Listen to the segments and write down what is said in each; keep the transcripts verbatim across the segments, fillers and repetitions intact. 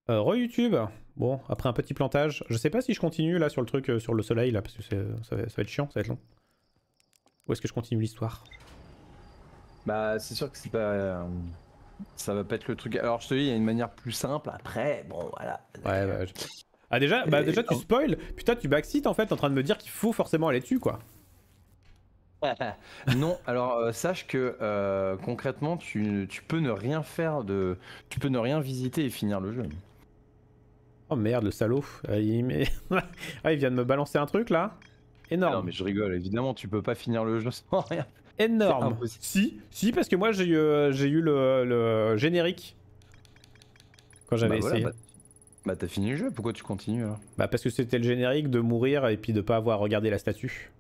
Euh, Re-YouTube. Bon, après un petit plantage. Je sais pas si je continue là sur le truc, euh, sur le soleil là, parce que ça va, ça va être chiant, ça va être long. Ou est-ce que je continue l'histoire? Bah, c'est sûr que c'est pas. euh, Ça va pas être le truc. Alors, je te dis, il y a une manière plus simple. Après, bon, voilà. Ouais, bah, je... Ah déjà, bah Et- déjà tu spoil. Putain, tu backseat en fait en train de me dire qu'il faut forcément aller dessus quoi. Non, alors euh, sache que euh, concrètement, tu, tu peux ne rien faire de. Tu peux ne rien visiter et finir le jeu. Oh merde, le salaud. Euh, il... met- ah, il vient de me balancer un truc là. Ah non, Énorme. mais je rigole, évidemment, tu peux pas finir le jeu sans rien. C'est Énorme. impossible. Si, si, parce que moi j'ai eu, euh, j'ai eu le, le générique quand j'avais Bah voilà, essayé. bah, bah t'as fini le jeu, pourquoi tu continues alors? Bah parce que c'était le générique de mourir et puis de pas avoir regardé la statue.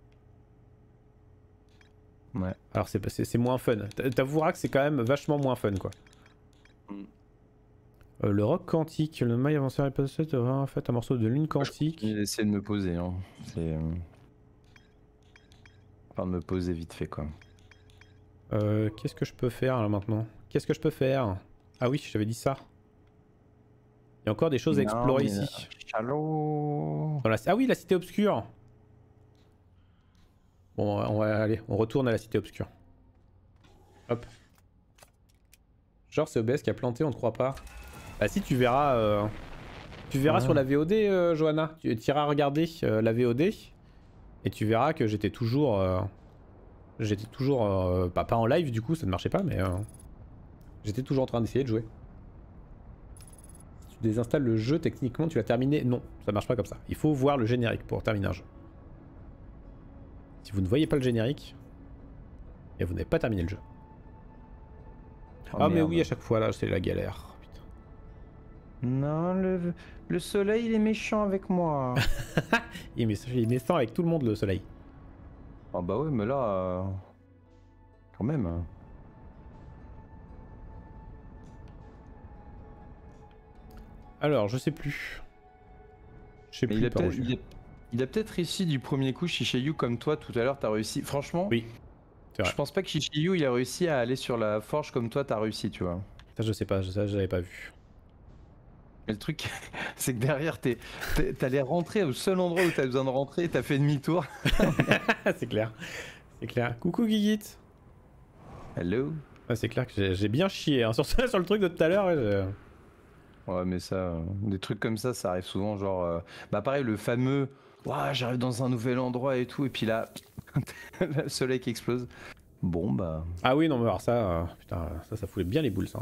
Ouais. Alors c'est c'est moins fun. T'avoueras que c'est quand même vachement moins fun quoi. Mm. Euh, le rock quantique, le maille avancé épisode sept aura en fait un morceau de lune Moi, je quantique. continue d'essayer de me poser. Hein. C'est. euh, Enfin, de me poser vite fait quoi. Euh, Qu'est-ce que je peux faire là maintenant? Qu'est-ce que je peux faire? Ah oui, j'avais dit ça. Il y a encore des choses à Non, explorer mais. euh, ici. Chalot. Dans la... Ah oui, la cité obscure. Bon, on va aller, on retourne à la cité obscure. Hop. Genre c'est O B S qui a planté, on ne croit pas. Bah si, tu verras, euh... tu verras Ouais. sur la V O D, euh, Johanna. Tu iras regarder euh, la V O D et tu verras que j'étais toujours, euh... j'étais toujours, euh... bah, pas en live du coup, ça ne marchait pas, mais euh... j'étais toujours en train d'essayer de jouer. Si tu désinstalles le jeu, techniquement, tu l'as terminé. Non, ça marche pas comme ça. Il faut voir le générique pour terminer un jeu. Si vous ne voyez pas le générique, et vous n'avez pas terminé le jeu. Oh, Ah mais merde. oui, à chaque fois là, c'est la galère. Putain. Non, le, le soleil, il est méchant avec moi. Il met, il met ça avec tout le monde le soleil. Ah bah ouais, mais là, euh, quand même. hein. Alors, je sais plus. Je sais Mais il plus a par où peut-être, je suis. il a, il a peut-être réussi du premier coup, Shishayu, comme toi tout à l'heure, t'as réussi. Franchement, Oui, c'est je vrai. pense pas que Shishayu, il a réussi à aller sur la forge comme toi, t'as réussi, tu vois. Ça, je sais pas, ça, je l'avais pas vu. Mais le truc, c'est que derrière, t'es, t'es- t'allais rentrer au seul endroit où t'as besoin de rentrer, t'as fait demi-tour. C'est clair. C'est clair. Coucou Guigit. Hello. Ah, c'est clair que j'ai j'ai bien chié hein. sur, ça, sur le truc de tout à l'heure. Ouais, je- Ouais, mais ça, euh, des trucs comme ça, ça arrive souvent. Genre, euh, bah pareil, le fameux, ouah, j'arrive dans un nouvel endroit et tout, et puis là, le soleil qui explose. Bon, bah. Ah oui, non, mais alors ça, euh, putain, ça, ça fout bien les boules, ça.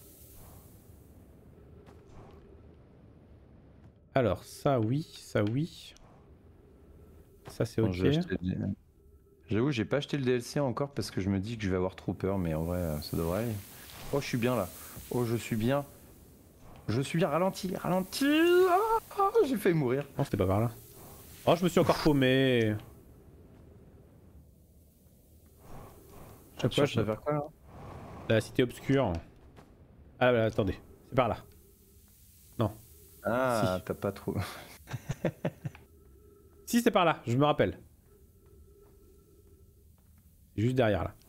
Alors, ça, oui, ça, oui. Ça, c'est Bon, ok. je vais acheter le- J'avoue, j'ai pas acheté le D L C encore parce que je me dis que je vais avoir trop peur, mais en vrai, euh, ça devrait aller. Oh, je suis bien là. Oh, je suis bien. Je suis bien ralenti, ralenti. Ah, ah, j'ai failli mourir. Non, c'était pas par là. Oh, je me suis encore paumé. Ah, Chaque tu fois, je cherches à me... faire quoi là? La cité obscure. Ah, bah, attendez. C'est par là. Non. Ah, Si. t'as pas trop. Si, c'est par là, je me rappelle. Juste derrière, là.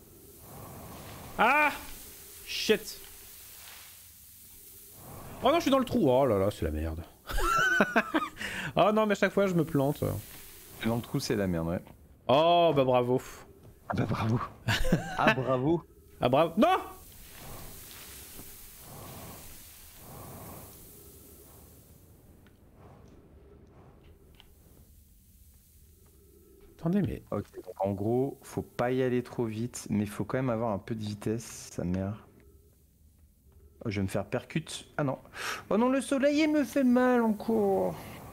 Ah! Shit! Oh non, je suis dans le trou. Oh là là, c'est la merde. Oh non, mais à chaque fois, je me plante. Dans le trou, c'est la merde, ouais. Oh, bah bravo. Ah bah bravo. Ah bravo. Ah bravo. Non! Attendez, mais... Ok, donc en gros, faut pas y aller trop vite, mais faut quand même avoir un peu de vitesse, sa mère. Oh, je vais me faire percute. Ah non. Oh non, le soleil, il me fait mal encore.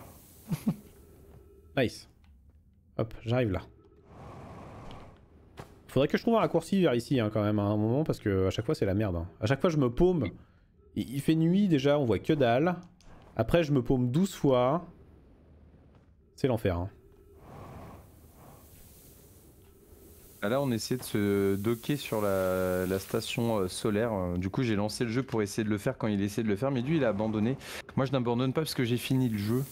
Nice. Hop, j'arrive là. Faudrait que je trouve un raccourci vers ici, hein, quand même, à un moment, parce que à chaque fois, c'est la merde. Hein. À chaque fois, je me paume. Il, il fait nuit, déjà, on voit que dalle. Après, je me paume douze fois. C'est l'enfer, hein. Ah, là, on essaie de se docker sur la, la station euh, solaire. Euh, Du coup, j'ai lancé le jeu pour essayer de le faire quand il essaie de le faire, mais lui, il a abandonné. Moi, je n'abandonne pas parce que j'ai fini le jeu.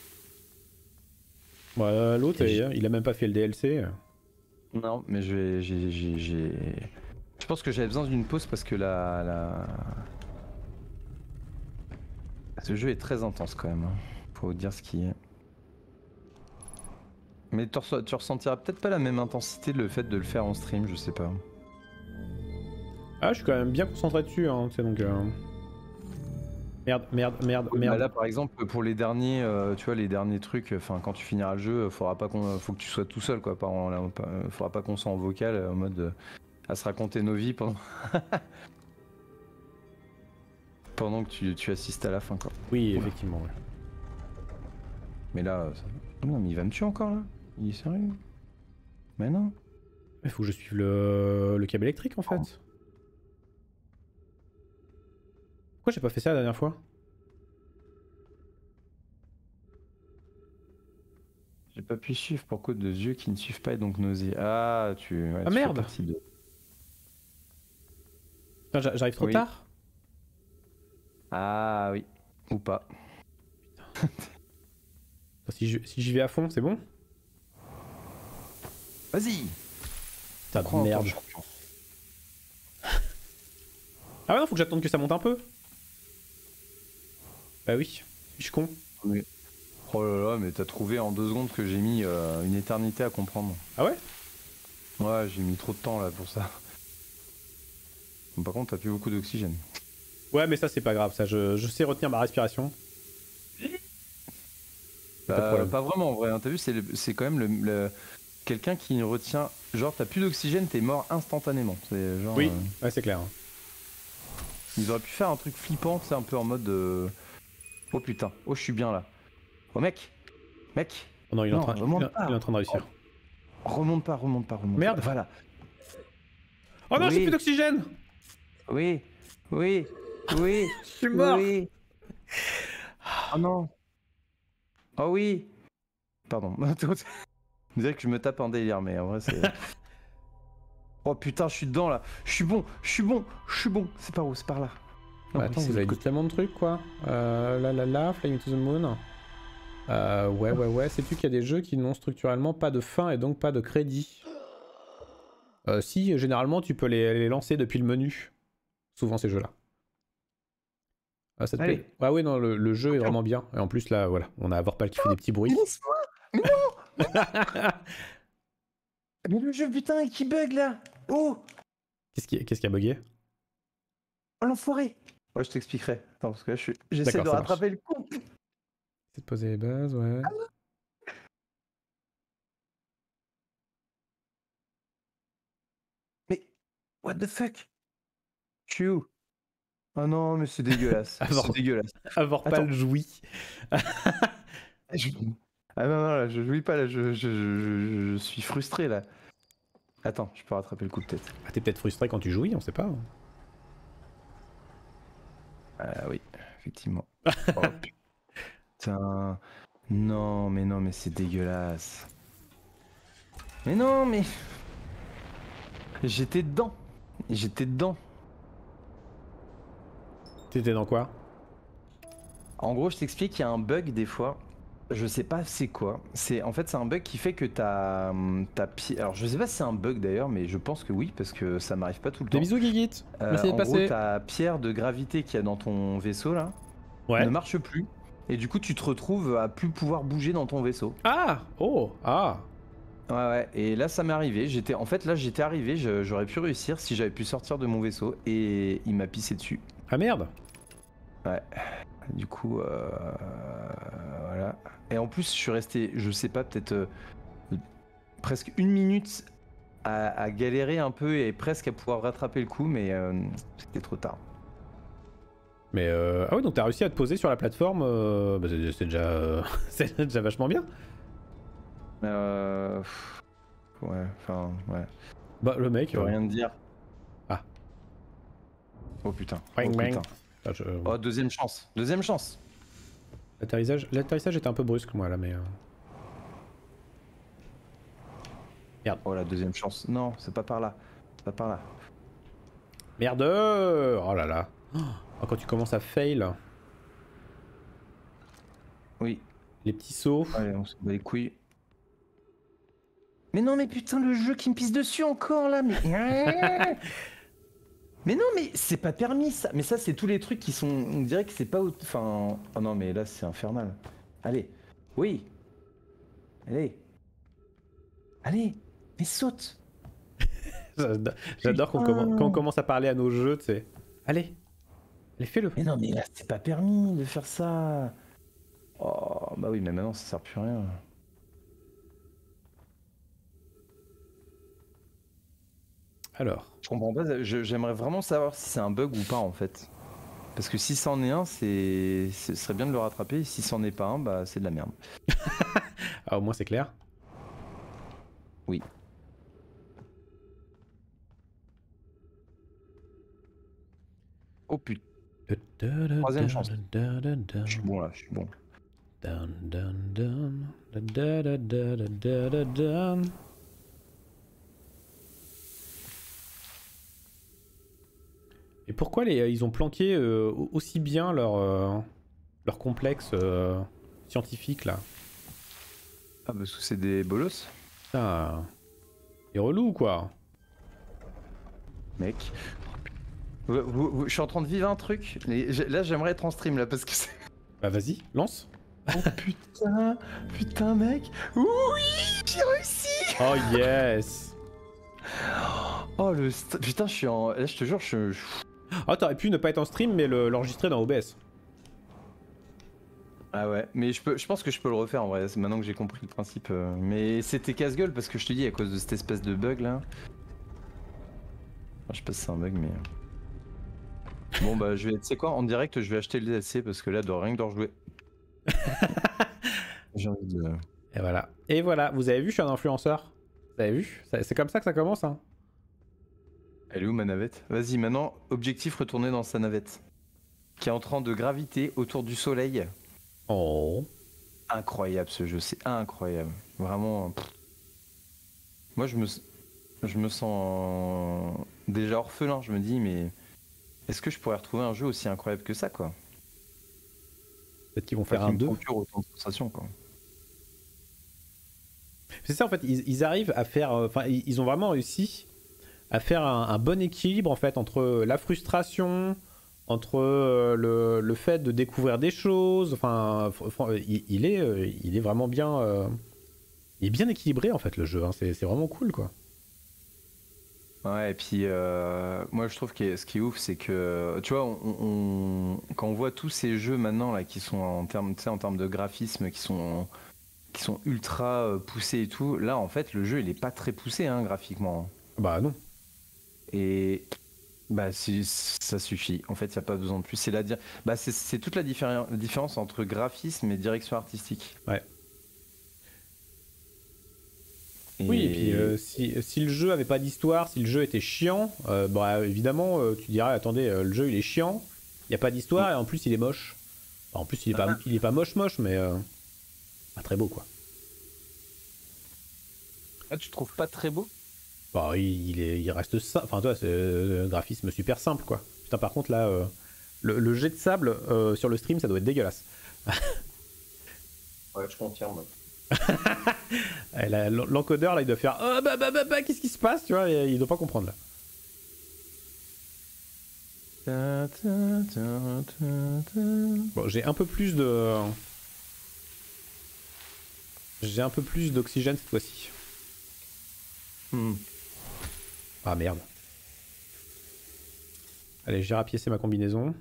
Ouais, l'autre, Et il, il a même pas fait le D L C. Non, mais je vais, j'ai, j'ai, j'ai- Je pense que j'avais besoin d'une pause parce que la, la, Ce jeu est très intense quand même, hein. Faut vous dire ce qui est. Mais tu, res tu ressentiras peut-être pas la même intensité le fait de le faire en stream, je sais pas. Ah, je suis quand même bien concentré dessus, hein, tu sais, donc... Euh... Merde, merde, merde, merde. Bah là, par exemple, pour les derniers, euh, tu vois, les derniers trucs, enfin, quand tu finiras le jeu, faudra pas qu'on, faut que tu sois tout seul, quoi. Pas en, là, pas, faudra pas qu'on soit en vocal, en mode euh, à se raconter nos vies pendant, pendant que tu, tu assistes à la fin, quoi. Oui, effectivement. Ouais. Mais là, ça... non, mais il va me tuer encore là. Il est sérieux? Mais non. Il faut que je suive le, le câble électrique en fait. Oh. Pourquoi j'ai pas fait ça la dernière fois? J'ai pas pu suivre pour cause de yeux qui ne suivent pas et donc nausées. Ah, tu. Ouais, ah tu merde! De... J'arrive trop oui. tard? Ah oui. Ou pas. si j'y si vais à fond, c'est bon? Vas-y! T'as de merde. Ah ouais, non, faut que j'attende que ça monte un peu. Bah oui, je suis con. Oui. Oh là là, mais t'as trouvé en deux secondes que j'ai mis euh, une éternité à comprendre. Ah ouais? Ouais, j'ai mis trop de temps là pour ça. Bon, par contre, t'as plus beaucoup d'oxygène. Ouais, mais ça c'est pas grave, ça, je, je sais retenir ma respiration. Bah, pas, pas vraiment en vrai, hein. T'as vu, c'est quand même le, le... quelqu'un qui retient. Genre, t'as plus d'oxygène, t'es mort instantanément. Genre, oui, euh... ouais, c'est clair. Ils auraient pu faire un truc flippant, c'est un peu en mode. Euh... Oh putain, oh, je suis bien là. Oh mec, mec. Oh non, il est, non, en, train, il, il est en train de réussir. Oh, remonte pas, remonte pas, remonte Merde. pas. Voilà. Oh non, oui. j'ai plus d'oxygène. Oui, oui, oui. Je suis mort. Oui. Oh non. Oh oui. Pardon. On dirait que je me tape un délire, mais en vrai c'est... Oh putain, je suis dedans là. Je suis bon, je suis bon, je suis bon. C'est par où? C'est par là. Non, bah, attends, vous avez dit tellement de trucs quoi. Euh, là là là, Flying to the Moon. Euh, ouais ouais ouais, sais-tu qu'il y a des jeux qui n'ont structurellement pas de fin et donc pas de crédit? euh, Si, généralement tu peux les, les lancer depuis le menu. Souvent ces jeux-là. Ah, ça te Allez. plaît? Ah oui, non, le, le jeu est vraiment bien. Et en plus là, voilà, on a Vorpal qui fait des petits bruits. Mais non. Mais le jeu putain qui bug là. Oh. Qu'est-ce qui, qu'est-ce qui a bugué? Oh l'enfoiré. Ouais, je t'expliquerai. Attends, parce que là, je suis... j'essaie de rattraper marche. Le coup. C'est de poser les bases, ouais. Mais, what the fuck? Je suis où? Oh non, mais c'est dégueulasse. C'est dégueulasse. Vorpal jouit. je... Ah non, non, là, je jouis pas, là, je, je, je, je suis frustré, là. Attends, je peux rattraper le coup, peut-être. Ah, t'es peut-être frustré quand tu jouis, on sait pas. Ah oui, effectivement. Oh, putain. Non, mais non, mais c'est dégueulasse. Mais non, mais... J'étais dedans. J'étais dedans. T'étais dans quoi? En gros, je t'explique, il y a un bug des fois. Je sais pas c'est quoi. C'est en fait c'est un bug qui fait que t'as ta pierre. Alors je sais pas si c'est un bug d'ailleurs, mais je pense que oui parce que ça m'arrive pas tout le temps. Des bisous Guiguit. Euh, Merci de en passer. gros, ta pierre de gravité qu'il y a dans ton vaisseau là ouais. ne marche plus. Et du coup, tu te retrouves à plus pouvoir bouger dans ton vaisseau. Ah oh ah. Ouais ouais. Et là, ça m'est arrivé. J'étais en fait là, j'étais arrivé. J'aurais pu réussir si j'avais pu sortir de mon vaisseau et il m'a pissé dessus. Ah merde. Ouais. Du coup, euh, voilà. Et en plus, je suis resté, je sais pas, peut-être euh, presque une minute à, à galérer un peu et presque à pouvoir rattraper le coup, mais euh, c'était trop tard. Mais euh... ah oui, donc t'as réussi à te poser sur la plateforme, euh... bah, c'est déjà, euh... c'est déjà vachement bien. Euh... Ouais, enfin, ouais. Bah le mec. Je peux euh... rien te dire. Ah. Oh putain. Bang, oh, bang. putain. Ah, je... oh deuxième chance. Deuxième chance. L'atterrissage, l'atterrissage était un peu brusque moi là, mais. Euh... Merde. Oh la deuxième chance. Non, c'est pas par là. C'est pas par là. Merde. Oh là là. Oh, quand tu commences à fail. Oui. Les petits sauts. Allez, on se bat les couilles. Mais non, mais putain, le jeu qui me pisse dessus encore là, mais. Mais non, mais c'est pas permis ça. Mais ça, c'est tous les trucs qui sont. On dirait que c'est pas. Enfin. Oh non, mais là, c'est infernal. Allez. Oui. Allez. Allez. Mais saute. J'adore qu'on commence, quand on commence à parler à nos jeux, tu sais. Allez. Allez, fais-le. Mais non, mais là, c'est pas permis de faire ça. Oh, bah oui, mais maintenant, ça sert plus à rien. Alors. Je comprends pas. J'aimerais vraiment savoir si c'est un bug ou pas, en fait. Parce que si c'en est un, c'est, ce serait bien de le rattraper. Si c'en est pas un, bah c'est de la merde. Ah, au moins c'est clair. Oui. Oh putain. Troisième chance. Je suis bon là, je suis bon. Et pourquoi les, ils ont planqué euh, aussi bien leur, euh, leur complexe euh, scientifique là? Ah parce que c'est des bolos. Putain, c'est relou quoi. Mec. Vous, vous, vous, je suis en train de vivre un truc. Et là j'aimerais être en stream là parce que c'est... Bah vas-y, lance. Oh putain, putain mec. Oui, j'ai réussi. Oh yes. Oh le... Putain je suis en... Là je te jure je... Oh t'aurais pu ne pas être en stream mais l'enregistrer dans O B S. Ah ouais, mais je, peux, je pense que je peux le refaire en vrai, maintenant que j'ai compris le principe. Euh, mais c'était casse-gueule parce que je te dis, à cause de cette espèce de bug là. Enfin, je sais pas si c'est un bug, mais. Bon bah, je vais. Tu sais quoi, en direct, je vais acheter le D L C parce que là, de rien que de rejouer. J'ai envie de. Et voilà. Et voilà, vous avez vu, je suis un influenceur. Vous avez vu? C'est comme ça que ça commence, hein. Elle est où ma navette? Vas-y, maintenant, objectif retourner dans sa navette. Qui est en train de graviter autour du soleil. Oh. Incroyable ce jeu, c'est incroyable. Vraiment. Pff. Moi je me, je me sens déjà orphelin, je me dis mais est-ce que je pourrais retrouver un jeu aussi incroyable que ça quoi? Peut-être qu'ils vont faire un deux. Autant de sensations quoi. C'est ça en fait, ils, ils arrivent à faire, enfin euh, ils ont vraiment réussi à faire un, un bon équilibre en fait entre la frustration, entre euh, le, le fait de découvrir des choses, enfin, il, il, est, euh, il est vraiment bien, euh, il est bien équilibré en fait le jeu, hein. C'est vraiment cool quoi. Ouais et puis euh, moi je trouve que ce qui est ouf c'est que tu vois on, on, quand on voit tous ces jeux maintenant là qui sont en termes, tu sais, en termes de graphisme qui sont qui sont ultra poussés et tout, là en fait le jeu il est pas très poussé hein, graphiquement. Bah non. Et bah si, ça suffit, en fait il n'y a pas besoin de plus, c'est la dire bah c'est toute la, diffé la différence entre graphisme et direction artistique. Ouais. Et... Oui et puis euh, si, si le jeu avait pas d'histoire, si le jeu était chiant, euh, bah évidemment euh, tu dirais attendez euh, le jeu il est chiant, il n'y a pas d'histoire et en plus il est moche. Enfin, en plus il est, pas, il est pas moche moche mais euh, pas très beau quoi. Ah tu trouves pas très beau? Bah il, il, est, il reste simple, enfin toi c'est un graphisme super simple quoi. Putain par contre là, euh, le, le jet de sable euh, sur le stream ça doit être dégueulasse. Ouais je confirme. L'encodeur là il doit faire oh, bah bah bah, bah qu'est-ce qui se passe tu vois, il doit pas comprendre là. Bon j'ai un peu plus de... J'ai un peu plus d'oxygène cette fois-ci. Hmm. Ah merde. Allez, j'ai rapiécé ma combinaison.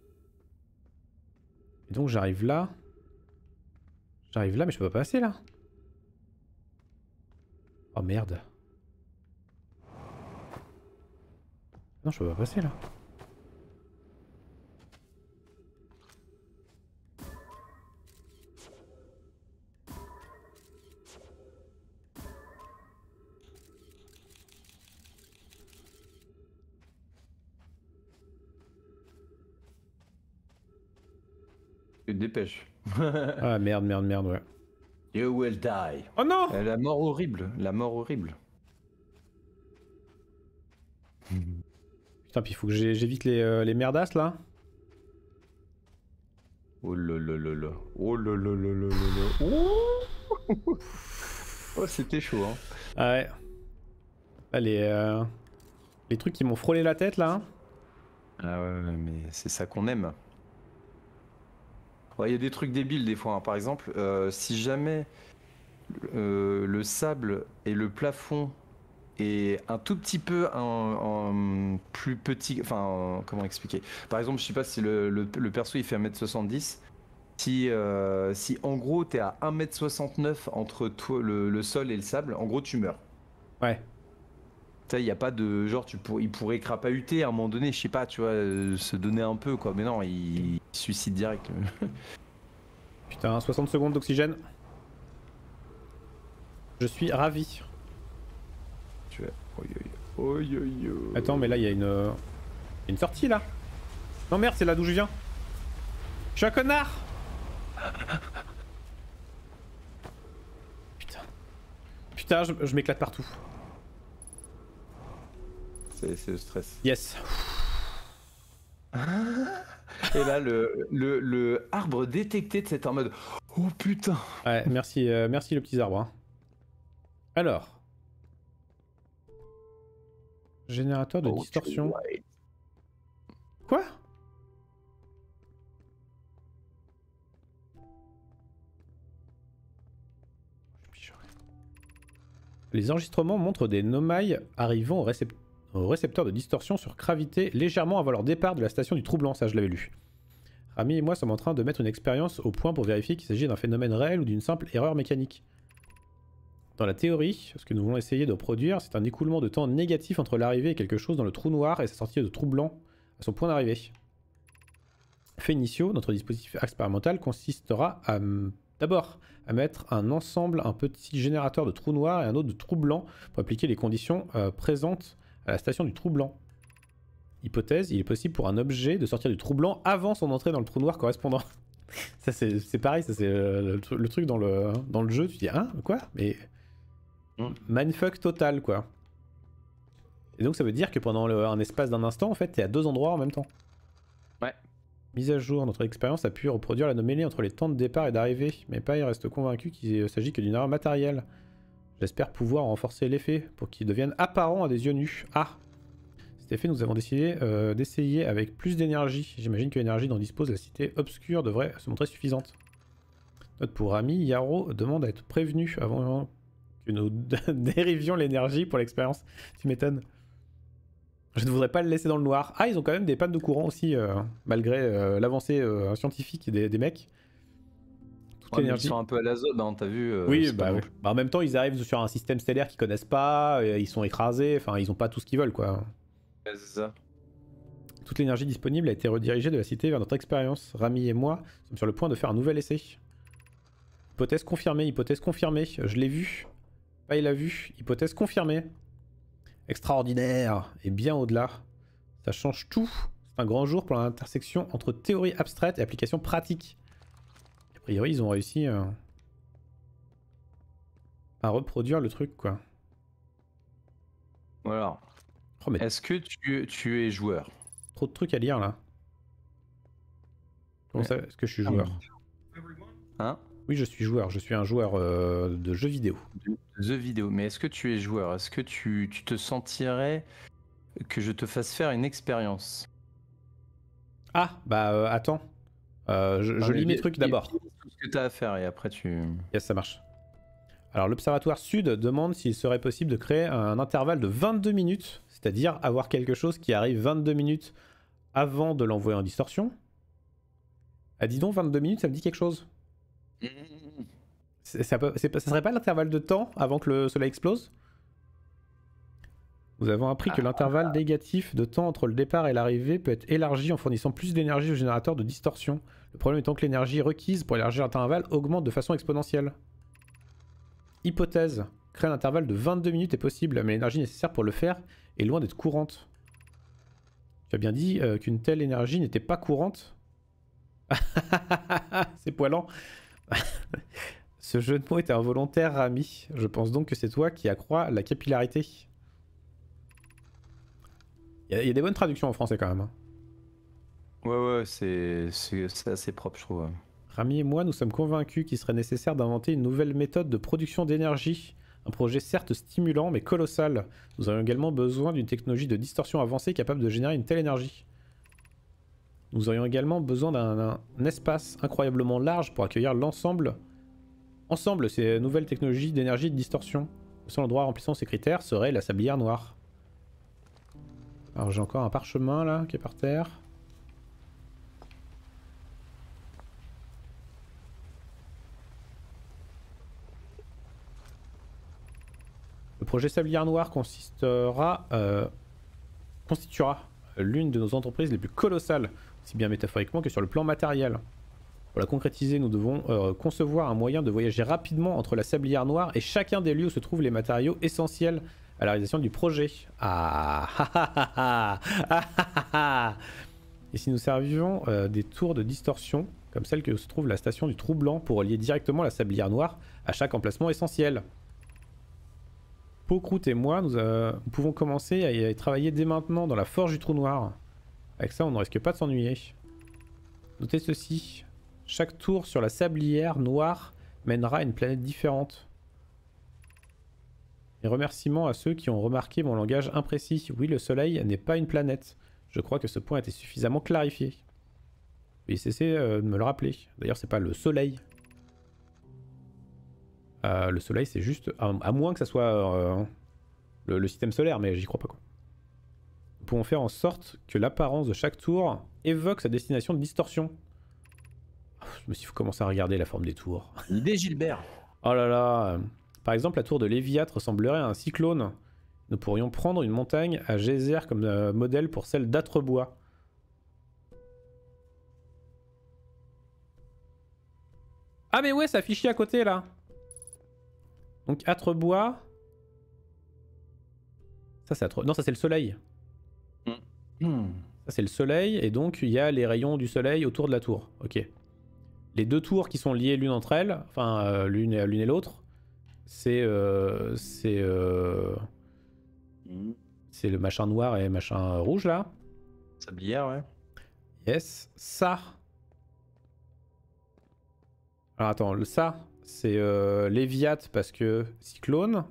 Et donc j'arrive là. J'arrive là mais je peux pas passer là. Oh merde. Non je peux pas passer là. Tu te dépêches. Ah merde, merde, merde, ouais. You will die. Oh non! euh, La mort horrible, la mort horrible. Putain, puis il faut que j'évite les, euh, les merdasses là. Oh là là là là. Oh là là là là là là. Oh, oh c'était chaud hein. Ah ouais. Là, les, euh, les trucs qui m'ont frôlé la tête là. Ah ouais, ouais, mais c'est ça qu'on aime. Il ouais, y a des trucs débiles des fois, hein. Par exemple, euh, si jamais euh, le sable et le plafond est un tout petit peu en, en plus petit, enfin en- comment expliquer. Par exemple, je sais pas si le, le, le perso il fait un mètre soixante-dix. Si, euh, si en gros t'es à un mètre soixante-neuf entre toi, le, le sol et le sable, en gros tu meurs. Ouais. Tu sais, il n'y a pas de genre, tu pour, il pourrait crapahuter à un moment donné, je sais pas, tu vois, euh, se donner un peu quoi. Mais non, il, il suicide direct. Putain, soixante secondes d'oxygène. Je suis ravi. Tu vois. Oi, oi, oi, oi, oi. Attends, mais là, il y a une... euh, une sortie, là. Non, merde, c'est là d'où je viens. Je suis un connard. Putain. Putain, je, je m'éclate partout. C'est le stress. Yes. Et là, le, le, le arbre détecté, c'est en mode oh putain. Ouais, merci, euh, merci le petit arbre. Hein. Alors. Générateur de Oh, distorsion. ouais. Quoi? Les enregistrements montrent des nomailles arrivant au, récept au récepteur de distorsion sur gravité légèrement avant leur départ de la station du Troublant, ça je l'avais lu. Rami et moi sommes en train de mettre une expérience au point pour vérifier qu'il s'agit d'un phénomène réel ou d'une simple erreur mécanique. Dans la théorie, ce que nous voulons essayer de produire, c'est un écoulement de temps négatif entre l'arrivée de quelque chose dans le trou noir et sa sortie de trou blanc à son point d'arrivée. Fait initiaux, notre dispositif expérimental consistera à d'abord à mettre un ensemble, un petit générateur de trou noir et un autre de trou blanc pour appliquer les conditions euh, présentes à la station du trou blanc. Hypothèse, il est possible pour un objet de sortir du trou blanc avant son entrée dans le trou noir correspondant. Ça c'est pareil, ça c'est le, le truc dans le, dans le jeu, tu dis hein, quoi? Mais mm. Mindfuck total quoi. Et donc ça veut dire que pendant le, un espace d'un instant, en fait, t'es à deux endroits en même temps. Ouais. Mise à jour, notre expérience a pu reproduire l'anomalie entre les temps de départ et d'arrivée, mais Pai reste convaincu qu'il s'agit que d'une erreur matérielle. J'espère pouvoir renforcer l'effet pour qu'il devienne apparent à des yeux nus. Ah! Cet effet, nous avons décidé euh, d'essayer avec plus d'énergie. J'imagine que l'énergie dont dispose la cité obscure devrait se montrer suffisante. Note pour Ami, Yaro demande à être prévenu avant que nous dérivions l'énergie pour l'expérience. Tu m'étonnes. Je ne voudrais pas le laisser dans le noir. Ah, ils ont quand même des pannes de courant aussi, euh, malgré euh, l'avancée euh, scientifique des, des mecs. Ouais, ils sont un peu à la zone, hein, t'as vu euh, oui, bah, oui. Bah, en même temps, ils arrivent sur un système stellaire qu'ils connaissent pas, euh, ils sont écrasés, enfin, ils ont pas tout ce qu'ils veulent, quoi. Ouais, c'est ça. Toute l'énergie disponible a été redirigée de la cité vers notre expérience. Rami et moi sommes sur le point de faire un nouvel essai. Hypothèse confirmée, hypothèse confirmée. Je l'ai vu. Pas il l'a vu. Hypothèse confirmée. Extraordinaire. Et bien au-delà. Ça change tout. C'est un grand jour pour l'intersection entre théorie abstraite et application pratique. A priori, ils ont réussi euh, à reproduire le truc, quoi. Voilà. Oh, mais... Est-ce que tu, tu es joueur? Trop de trucs à lire, là. Comment ça? Est-ce que je suis joueur? Hein? Oui, je suis joueur. Je suis un joueur euh, de jeux vidéo. De jeux vidéo. Mais est-ce que tu es joueur? Est-ce que tu, tu te sentirais que je te fasse faire une expérience? Ah, bah euh, attends. Euh, je je lis mes trucs d'abord. Tout ce que tu as à faire et après tu... Yes, ça marche. Alors, l'Observatoire Sud demande s'il serait possible de créer un intervalle de vingt-deux minutes, c'est-à-dire avoir quelque chose qui arrive vingt-deux minutes avant de l'envoyer en distorsion. Ah, dis donc, vingt-deux minutes, ça me dit quelque chose. Ça, peut, ça serait pas l'intervalle de temps avant que le soleil explose? Nous avons appris que l'intervalle négatif de temps entre le départ et l'arrivée peut être élargi en fournissant plus d'énergie au générateur de distorsion. Le problème étant que l'énergie requise pour élargir l'intervalle augmente de façon exponentielle. Hypothèse. Créer un intervalle de vingt-deux minutes est possible, mais l'énergie nécessaire pour le faire est loin d'être courante. Tu as bien dit euh, qu'une telle énergie n'était pas courante? C'est poilant. Ce jeu de mots était involontaire, Rami. Je pense donc que c'est toi qui accroît la capillarité. Il y, y a des bonnes traductions en français quand même. Hein. Ouais, ouais, c'est assez propre, je trouve. Rami et moi, nous sommes convaincus qu'il serait nécessaire d'inventer une nouvelle méthode de production d'énergie. Un projet certes stimulant, mais colossal. Nous aurions également besoin d'une technologie de distorsion avancée capable de générer une telle énergie. Nous aurions également besoin d'un espace incroyablement large pour accueillir l'ensemble ensemble ces nouvelles technologies d'énergie de distorsion. Le seul endroit remplissant ces critères serait la sablière noire. Alors j'ai encore un parchemin là qui est par terre. Le projet Sablière Noire consistera, euh, constituera l'une de nos entreprises les plus colossales, aussi bien métaphoriquement que sur le plan matériel. Pour la concrétiser, nous devons euh, concevoir un moyen de voyager rapidement entre la Sablière Noire et chacun des lieux où se trouvent les matériaux essentiels à la réalisation du projet. Ah ah ah ah ah ah ah. Et si nous servions euh, des tours de distorsion, comme celle que se trouve la station du Trou Blanc, pour relier directement la Sablière Noire à chaque emplacement essentiel. Pocroute et moi, nous, euh, nous pouvons commencer à y travailler dès maintenant dans la forge du Trou Noir. Avec ça, on ne risque pas de s'ennuyer. Notez ceci. Chaque tour sur la Sablière Noire mènera à une planète différente. Mes remerciements à ceux qui ont remarqué mon langage imprécis. Oui, le soleil n'est pas une planète. Je crois que ce point a été suffisamment clarifié. Veuillez cesser euh, de me le rappeler. D'ailleurs, c'est pas le soleil. Euh, le soleil, c'est juste... À, à moins que ça soit euh, le, le système solaire, mais j'y crois pas quoi. Nous pouvons faire en sorte que l'apparence de chaque tour évoque sa destination de distorsion. Je me suis commencé à regarder la forme des tours. Idée Gilbert. Oh là là. Par exemple, la tour de Léviathe ressemblerait à un cyclone. Nous pourrions prendre une montagne à geyser comme euh, modèle pour celle d'Âtrebois. Ah mais ouais, ça affiche à côté là. Donc Âtrebois. Ça c'est Âtre... Non, ça c'est le soleil. Mmh. Ça c'est le soleil et donc il y a les rayons du soleil autour de la tour. Ok. Les deux tours qui sont liées l'une entre elles, enfin euh, l'une et l'une et l'autre, c'est euh, c'est euh, mmh. c'est le machin noir et machin rouge là. Sablière, ouais. Yes, ça. Alors attends, le ça, c'est euh, Léviathe parce que cyclone.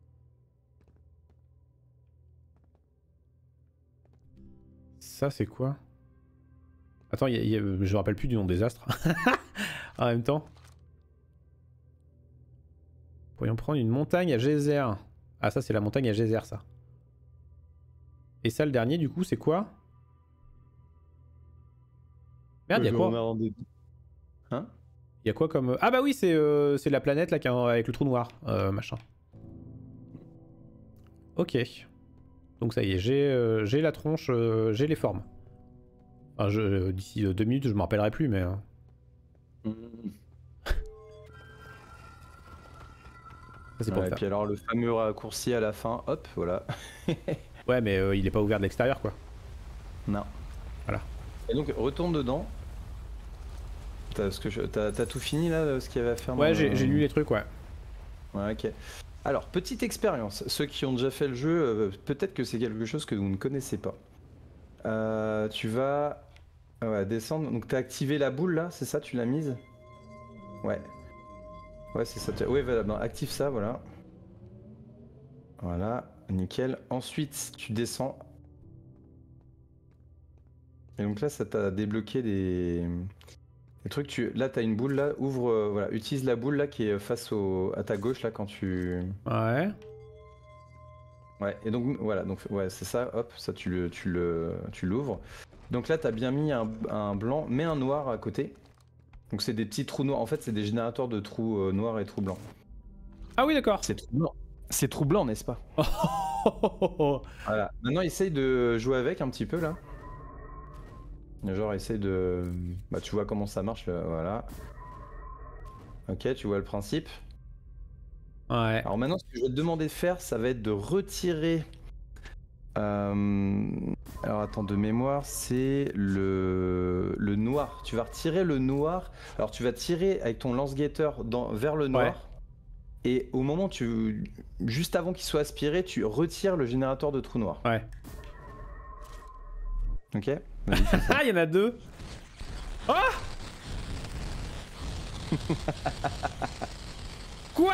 Ça c'est quoi? Attends, y a, y a, je me rappelle plus du nom des astres. En même temps. Pourrions prendre une montagne à geyser. Ah ça c'est la montagne à geyser ça. Et ça le dernier du coup c'est quoi? Merde, y'a quoi? Hein? Y'a quoi comme... Ah bah oui, c'est euh, la planète là qui a, avec le trou noir, euh, machin. Ok. Donc ça y est, j'ai euh, j'ai la tronche, euh, j'ai les formes. Enfin, je, d'ici deux minutes, je m'en rappellerai plus, mais... Mmh. Ça, ouais, et puis alors le fameux raccourci à la fin, hop, voilà. Ouais, mais euh, il est pas ouvert de l'extérieur, quoi. Non. Voilà. Et donc, retourne dedans. T'as je... tout fini là, ce qu'il y avait à faire? Ouais, dans... j'ai lu les trucs, ouais. Ouais, ok. Alors, petite expérience. Ceux qui ont déjà fait le jeu, euh, peut-être que c'est quelque chose que vous ne connaissez pas. Euh, tu vas ouais, descendre. Donc, t'as activé la boule là, c'est ça? Tu l'as mise? Ouais. Ouais, c'est ça. Ouais, voilà. Ben, active ça, voilà. Voilà, nickel. Ensuite, tu descends. Et donc là, ça t'a débloqué des... des trucs. Tu... Là, t'as une boule là. Ouvre, euh, voilà. Utilise la boule là qui est face au... à ta gauche là quand tu. Ouais. Ouais. Et donc voilà. Donc ouais, c'est ça. Hop, ça tu le, tu le, tu l'ouvres. Donc là, t'as bien mis un... un blanc, mais un noir à côté. Donc c'est des petits trous noirs. En fait, c'est des générateurs de trous euh, noirs et trous blancs. Ah oui, d'accord. C'est trous blancs. C'est troublant, n'est-ce pas? Voilà. Maintenant, essaye de jouer avec un petit peu là. Genre, essaye de... Bah, tu vois comment ça marche, là. Voilà. Ok, tu vois le principe. Ouais. Alors maintenant, ce que je vais te demander de faire, ça va être de retirer... Euh... Alors attends, de mémoire, c'est le... le noir. Tu vas retirer le noir. Alors tu vas tirer avec ton lance-guetteur dans... vers le noir. Ouais. Et au moment où tu... Juste avant qu'il soit aspiré, tu retires le générateur de trous noirs. Ouais. Ok. Ah, il y en a deux. Ah. Quoi?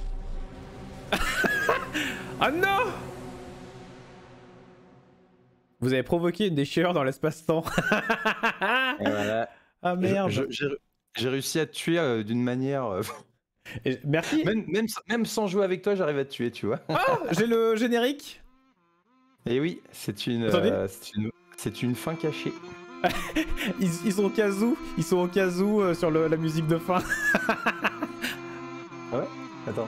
Ah non. Vous avez provoqué une déchirure dans l'espace-temps. Et voilà. Ah merde. Je- je- J'ai réussi à te tuer euh, d'une manière. euh, Et- Merci. même, même, sans- même sans jouer avec toi, j'arrive à te tuer, tu vois. Ah, j'ai le générique. Et oui, c'est une, Attendez. euh, c'est une, c'est une fin cachée. Ils, ils sont au kazoo, ils sont au kazoo euh, sur le- la musique de fin. Ah ouais. Attends.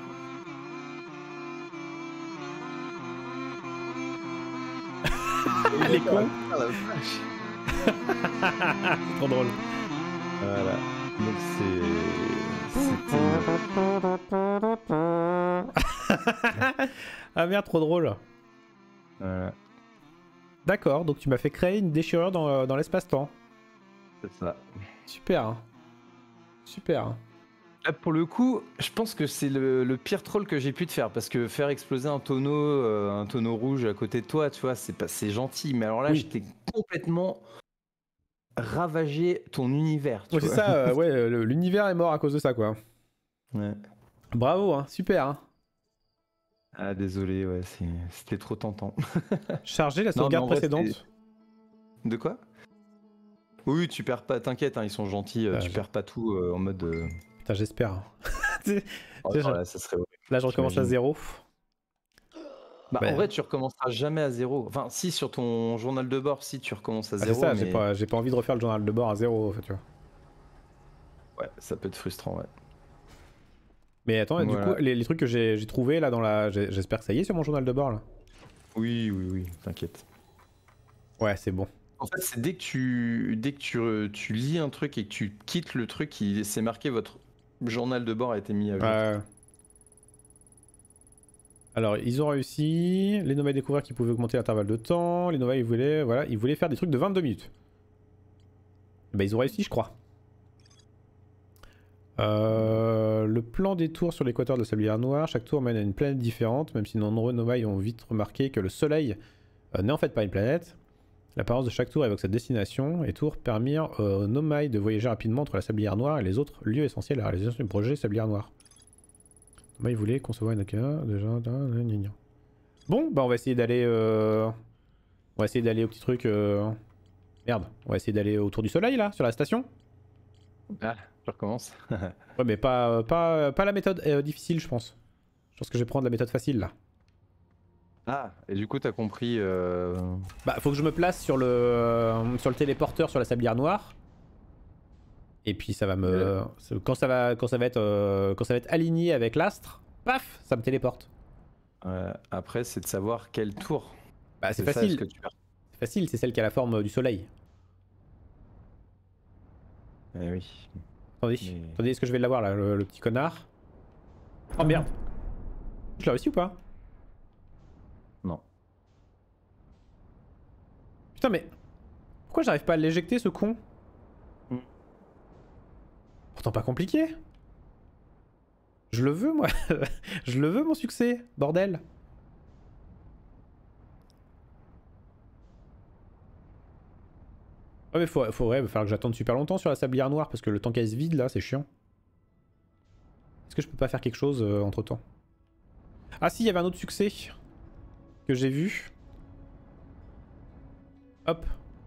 Il est con. Ah, la vache. C'est trop drôle. Voilà. Donc c'est. C'était- Ah merde, trop drôle. Voilà, D'accord, donc tu m'as fait créer une déchirure dans, euh, dans l'espace-temps. c'est ça. Super. hein. Super. hein. Là, pour le coup, je pense que c'est le, le pire troll que j'ai pu te faire parce que faire exploser un tonneau, euh, un tonneau rouge à côté de toi, tu vois, c'est pas, c'est gentil. Mais alors là, Oui. j'étais complètement ravagé ton univers. Tu Ouais, c'est vois. ça, euh, ouais, le- l'univers est mort à cause de ça, quoi. Ouais. Bravo, hein, super. Hein. Ah désolé, ouais, c'est- c'était trop tentant. Charger la Non, mais sauvegarde en vrai, précédente. De quoi? Oui, tu perds pas, t'inquiète, hein, ils sont gentils, euh, Ah, tu je- perds pas tout euh, en mode. euh, Putain, j'espère. hein. Tu sais, oh, Tu sais, non, je- là, ça serait horrible. Là, je recommence à J'imagine. zéro. Bah, Ouais. En vrai, tu recommenceras jamais à zéro. Enfin, si sur ton journal de bord, si tu recommences à Ah, c'est zéro. ça, mais... j'ai pas, j'ai pas envie de refaire le journal de bord à zéro, en fait, tu vois. Ouais, ça peut être frustrant, ouais. Mais attends, du Voilà. coup, les, les trucs que j'ai j'ai trouvés là dans la. j'ai- J'espère que ça y est sur mon journal de bord là. Oui, oui, oui, t'inquiète. Ouais, c'est bon. En fait, c'est dès que tu dès que tu, euh, tu lis un truc et que tu quittes le truc, il c'est marqué votre journal de bord a été mis à jour. Euh, Alors, ils ont réussi. Les nomailles découvrirent qu'ils pouvaient augmenter l'intervalle de temps. Les nomailles, ils voulaient, voilà, ils voulaient faire des trucs de vingt-deux minutes. Bah, ils ont réussi, je crois. Euh, le plan des tours sur l'équateur de la Sablière Noire. Chaque tour mène à une planète différente, même si de nombreux nomailles ont vite remarqué que le Soleil euh, n'est en fait pas une planète. L'apparence de chaque tour évoque sa destination, et tours permirent euh, aux nomailles de voyager rapidement entre la Sablière Noire et les autres lieux essentiels à la réalisation du projet Sablière Noire. Bah, ils voulaient concevoir une Akana, déjà. Bon, bah on va essayer d'aller. Euh... On va essayer d'aller au petit truc. Euh... Merde, on va essayer d'aller autour du soleil là, sur la station. Ah, je recommence. Ouais, mais pas, pas, pas la méthode euh, difficile, je pense. Je pense que je vais prendre la méthode facile là. Ah, et du coup, t'as compris. euh, Bah, faut que je me place sur le, euh, sur le téléporteur sur la Sablière Noire. Et puis ça va me. Quand ça va, quand ça va être, euh, quand ça va être aligné avec l'astre, paf, ça me téléporte. euh, après, c'est de savoir quel tour. Bah, c'est ça, facile. est-ce que tu perds C'est facile, c'est celle qui a la forme du soleil. Eh oui. Attendez, Mais- attendez, est-ce que je vais l'avoir là, le, le petit connard? Oh merde. Je l'ai réussi ou pas? Non. Putain, mais pourquoi j'arrive pas à l'éjecter ce con? Hmm. Pourtant pas compliqué. Je le veux moi. Je le veux mon succès, bordel. Ouais mais faut, faut, ouais, va falloir que j'attende super longtemps sur la Sablière Noire parce que le temps qu'elle se vide là c'est chiant. Est-ce que je peux pas faire quelque chose euh, entre temps? Ah si, il y avait un autre succès que j'ai vu. Hop.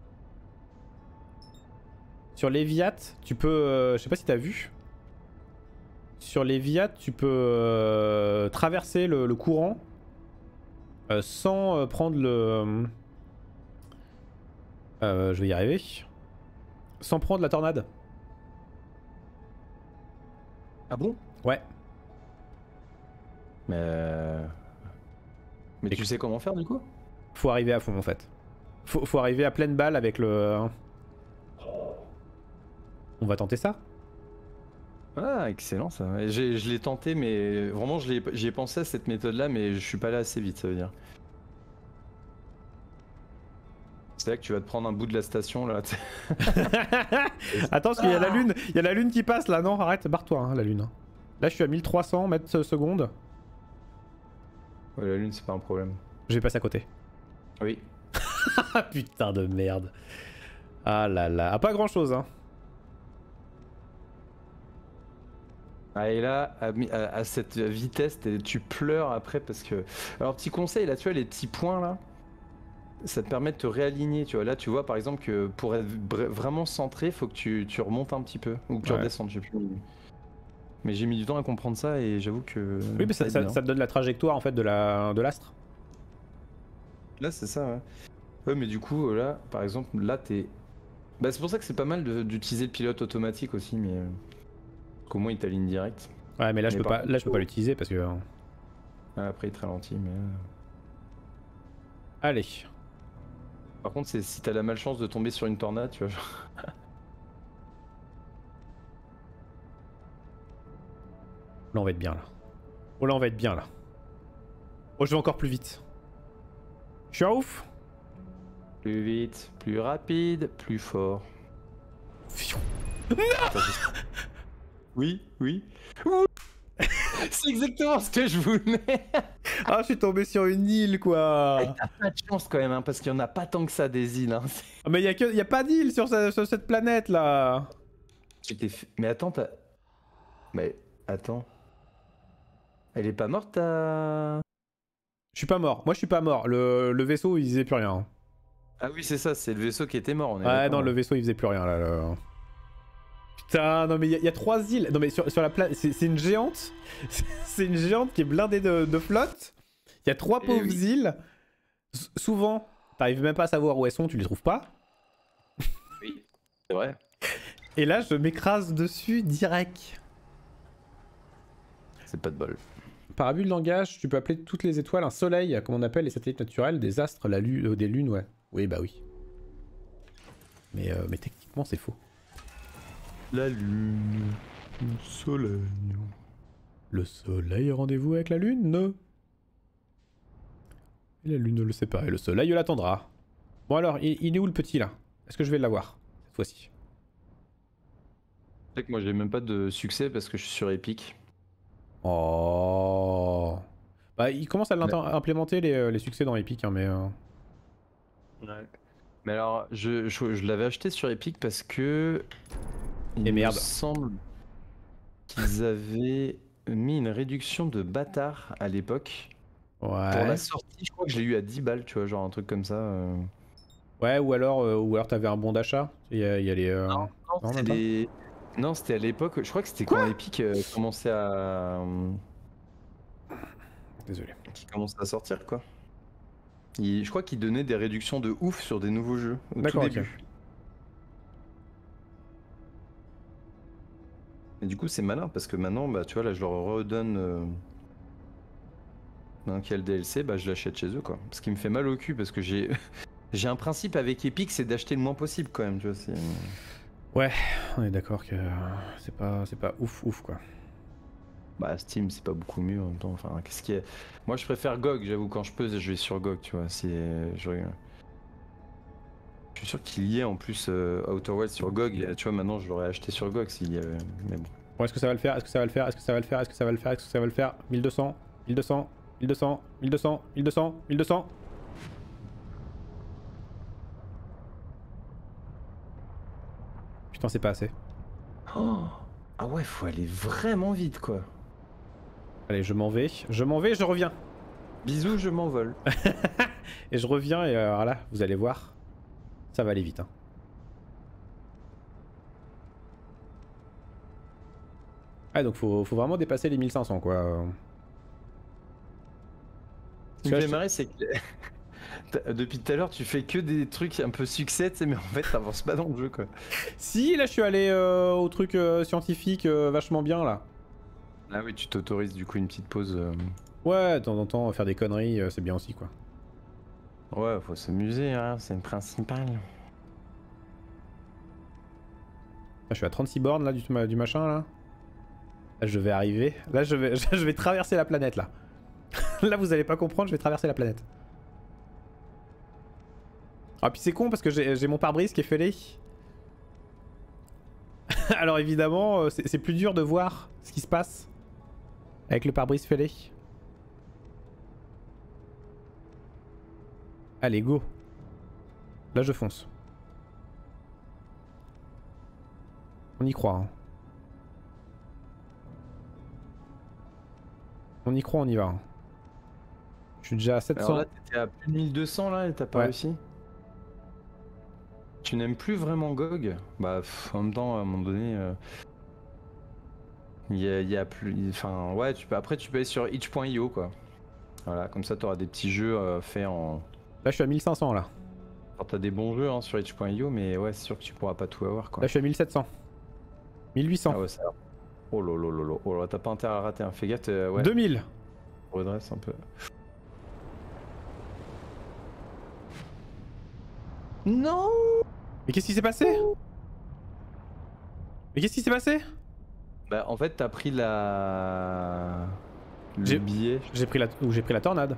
Sur Léviat, tu peux... euh, je sais pas si t'as vu. Sur Léviat, tu peux euh, traverser le, le courant euh, sans euh, prendre le... Euh, je vais y arriver. Sans prendre la tornade. Ah bon? Ouais. Mais. euh, Mais Et tu que- sais comment faire du coup? Faut arriver à fond en fait. Faut, faut arriver à pleine balle avec le... On va tenter ça. Ah, excellent ça. J'ai- Je l'ai tenté, mais vraiment, je l'ai- j'y ai pensé à cette méthode-là, mais je suis pas allé assez vite, ça veut dire. C'est là que tu vas te prendre un bout de la station là. Attends, parce qu'il y a la lune, il y a la lune qui passe là, non? Arrête, barre-toi, hein, la lune. Là, je suis à mille trois cents mètres secondes. Ouais, la lune, c'est pas un problème. Je vais passer à côté. Oui. Ah putain de merde. Ah là là. Ah, pas grand chose, hein. Ah, et là, à, mi- à- à cette vitesse, t'es- tu pleures après parce que. Alors, petit conseil là, tu vois, les petits points là. ça te permet de te réaligner, tu vois. Là, tu vois, par exemple, que pour être vraiment centré, faut que tu, tu remontes un petit peu, ou que tu Ouais. redescendes, je sais plus. Mais j'ai mis du temps à comprendre ça, et j'avoue que... Oui, mais ça, aide ça, bien. ça te donne la trajectoire, en fait, de la de l'astre. Là, c'est ça, ouais. Ouais, mais du coup, là, par exemple, là, t'es... Bah, c'est pour ça que c'est pas mal de- d'utiliser le pilote automatique aussi, mais... euh, qu'au moins, il t'aligne direct. Ouais, mais là, je Mais peux par pas, contre, là, je peux pas faut- l'utiliser parce que... euh, Ah, après, il te ralentit, mais... euh, Allez. Par contre, c'est si t'as la malchance de tomber sur une tornade, tu vois, genre... Là, on va être bien, là. Oh, là, on va être bien, là. Oh, je vais encore plus vite. Je suis un ouf. Plus vite, plus rapide, plus fort. Fiou. Oui, oui. C'est exactement ce que je voulais. Ah, je suis tombé sur une île, Eh, quoi. t'as pas de chance quand même, hein, parce qu'il y en a pas tant que ça des îles. Hein. Ah, mais y a, que, y a pas d'île sur, ce- sur cette planète, là. J'étais f- Mais attends, t'as... Mais attends. Elle est pas morte, ta... Je suis pas mort. Moi, je suis pas mort. Le, le vaisseau, il faisait plus rien. hein. Ah oui, c'est ça, c'est le vaisseau qui était mort, on est Ouais, d'accord. non, le hein. vaisseau, il faisait plus rien, là. là. Putain, non, mais il y, a- y a trois îles. Non, mais sur, sur la planète, c'est c'est une géante. C'est une géante qui est blindée de, de flotte. Il y a trois Eh pauvres oui. îles. S- souvent, t'arrives même pas à savoir où elles sont, tu les trouves pas. Oui, c'est vrai. Et là, je m'écrase dessus direct. C'est pas de bol. Par abus de langage, tu peux appeler toutes les étoiles un soleil, comme on appelle les satellites naturels, des astres, la lune, euh, des lunes, ouais. Oui, bah oui. Mais, euh, mais techniquement, c'est faux. La lune, le soleil. Le soleil a rendez-vous avec la lune. Et la lune ne le sait pas, et le soleil l'attendra. Bon alors, il, il est où le petit là? Est-ce que je vais l'avoir cette fois-ci? Tu sais que moi j'ai même pas de succès parce que je suis sur Epic. Oh. Bah, il commence à Mais... implémenter les, euh, les succès dans Epic, hein, mais... Euh... Ouais. Mais alors, je, je, je l'avais acheté sur Epic parce que... Il Et me merde. semble qu'ils avaient mis une réduction de bâtard à l'époque. Ouais. Pour la sortie, je crois que je l'ai eu à dix balles, tu vois, genre un truc comme ça. euh. Ouais, ou alors, euh, ou alors t'avais un bon d'achat. Il y a, il y a les... Euh... Non, non, même c'est pas. les... non, c'était à l'époque, je crois que c'était quand Epic euh, commençait à... euh, Désolé. qui commençait à sortir, quoi. Il- je crois qu'il donnait des réductions de ouf sur des nouveaux jeux au tout D'accord, ok. début. Et du coup, c'est malin parce que maintenant, bah, tu vois, là, je leur redonne euh, n'importe quel D L C, bah, je l'achète chez eux, quoi. Ce qui me fait mal au cul parce que j'ai j'ai un principe avec Epic, c'est d'acheter le moins possible, quand même, tu vois. c'est- Ouais, on est d'accord que c'est pas, c'est pas ouf ouf quoi. Bah, Steam, c'est pas beaucoup mieux en même temps. Enfin, qu'est-ce qui est... Moi, je préfère G O G, j'avoue, quand je peux, je vais sur G O G, tu vois. C'est... Je... je suis sûr qu'il y ait en plus euh, Outer Wilds sur G O G. Tu vois, maintenant, je l'aurais acheté sur G O G s'il y avait. Mais bon. Bon, est-ce que ça va le faire? Est-ce que ça va le faire? Est-ce que ça va le faire? Est-ce que ça va le faire? Est-ce que ça va le faire? mille deux cents, mille deux cents, mille deux cents, mille deux cents, mille deux cents, mille deux cents. Putain, c'est pas assez. Oh ah ouais, faut aller vraiment vite, quoi. Allez, je m'en vais. Je m'en vais, je reviens. Bisous, je m'envole. Et je reviens et alors là, vous allez voir, ça va aller vite. Hein. Ah, donc faut, faut vraiment dépasser les mille cinq cents quoi. Ce qui me fait marrer, c'est que t'as- depuis tout à l'heure, tu fais que des trucs un peu succès, tu sais, mais en fait, t'avances pas dans le jeu, quoi. Si, là je suis allé euh, au truc euh, scientifique euh, vachement bien là. Ah oui, tu t'autorises du coup une petite pause. euh. Ouais, de temps en temps, faire des conneries, euh, c'est bien aussi quoi. Ouais, faut s'amuser, hein, c'est le principal. Là, je suis à trente-six bornes là du, du machin là. Là je vais arriver. Là je vais, je vais traverser la planète là. Là vous allez pas comprendre, je vais traverser la planète. Ah puis c'est con parce que j'ai mon pare-brise qui est fêlé. Alors évidemment, c'est plus dur de voir ce qui se passe avec le pare-brise fêlé. Allez, go. Là, je fonce. On y croit. Hein. On y croit, on y va. Hein. suis déjà à sept cents. Alors là, t'étais à plus de mille deux cents là et t'as pas Ouais. réussi. Tu n'aimes plus vraiment G O G? Bah, pff, en même temps, à un moment donné, euh, il y, a, il y a plus. Enfin, ouais, tu peux, après, tu peux aller sur itch point i o quoi. Voilà, comme ça, t'auras des petits jeux euh, faits en. Là, je suis à mille cinq cents là. Alors, t'as des bons jeux hein, sur itch point i o, mais ouais, c'est sûr que tu pourras pas tout avoir quoi. Là, je suis à mille sept cents. mille huit cents. Ah ouais, ça. Oh lolo lolo. Oh là, t'as pas intérêt à rater, hein. Fais gaffe, euh, ouais. deux mille. Redresse un peu. Non. Mais qu'est-ce qui s'est passé? Mais qu'est-ce qui s'est passé? Bah, en fait, t'as pris la. Le billet. J'ai pris la ou j'ai pris la tornade.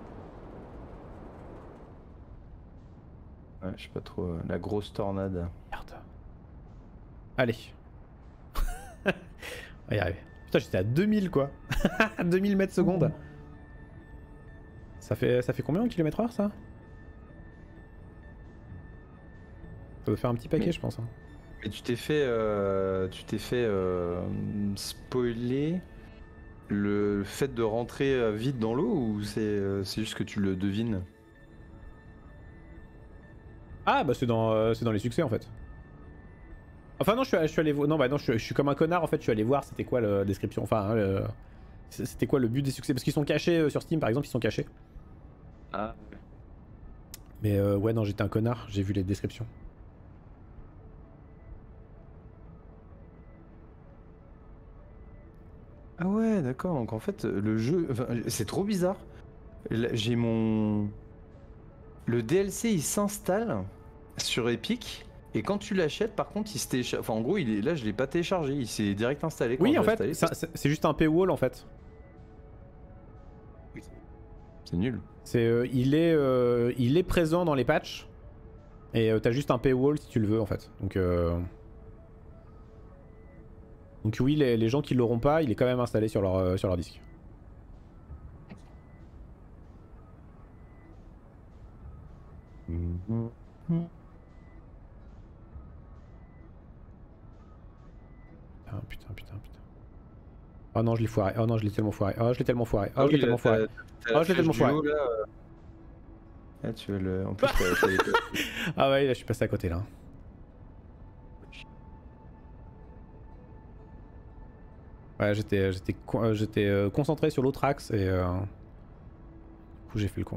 Ouais, je sais pas trop. euh, La grosse tornade. Merde. Allez. On va y arriver. Putain, j'étais à deux mille quoi. deux mille mètres secondes. Ça fait ça fait combien en kilomètre heure ça? Ça doit faire un petit paquet, Mais- je pense. hein. Mais tu t'es fait, euh, tu t'es fait euh, spoiler le fait de rentrer euh, vite dans l'eau ou c'est euh, c'est juste que tu le devines? Ah bah c'est dans euh, c'est dans les succès en fait. Enfin non, je suis, je suis allé voir. Non bah non, je suis, je suis comme un connard en fait. Je suis allé voir c'était quoi la description. Enfin, hein, le- c'était quoi le but des succès parce qu'ils sont cachés euh, sur Steam par exemple, ils sont cachés. Ah. Mais euh, ouais non, j'étais un connard. J'ai vu les descriptions. Ah ouais, d'accord. Donc en fait, le jeu, enfin, c'est trop bizarre. Là, j'ai mon le D L C, il s'installe sur Epic. Et quand tu l'achètes, par contre, il se télécharge. Enfin, en gros, il est là, je l'ai pas téléchargé. Il s'est direct installé. Quand Oui je en l'ai fait, installé, ça- c'est c'est juste un paywall en fait. c'est nul. C'est euh, il est euh, il est présent dans les patchs et euh, t'as juste un paywall si tu le veux en fait. Donc euh... donc oui les, les gens qui l'auront pas, il est quand même installé sur leur euh, sur leur disque. Ah, putain putain putain. Oh non je l'ai foiré. Oh non je l'ai tellement foiré. Oh je l'ai tellement foiré. Oh je l'ai tellement foiré. Oh, je l'ai tellement foiré. Ah, tu veux le. En plus, t'as- t'as les- Ah ouais là je suis passé à côté là. Ouais j'étais j'étais con- euh, j'étais euh, concentré sur l'autre axe et euh... du coup j'ai fait le con.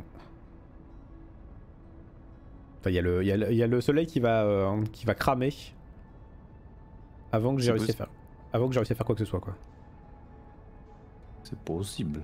Enfin il y, a le- il y, a le- il y a le soleil qui va euh, qui va cramer avant que j'ai C'est réussi à possible. faire avant que j'ai réussi à faire quoi que ce soit quoi. C'est possible.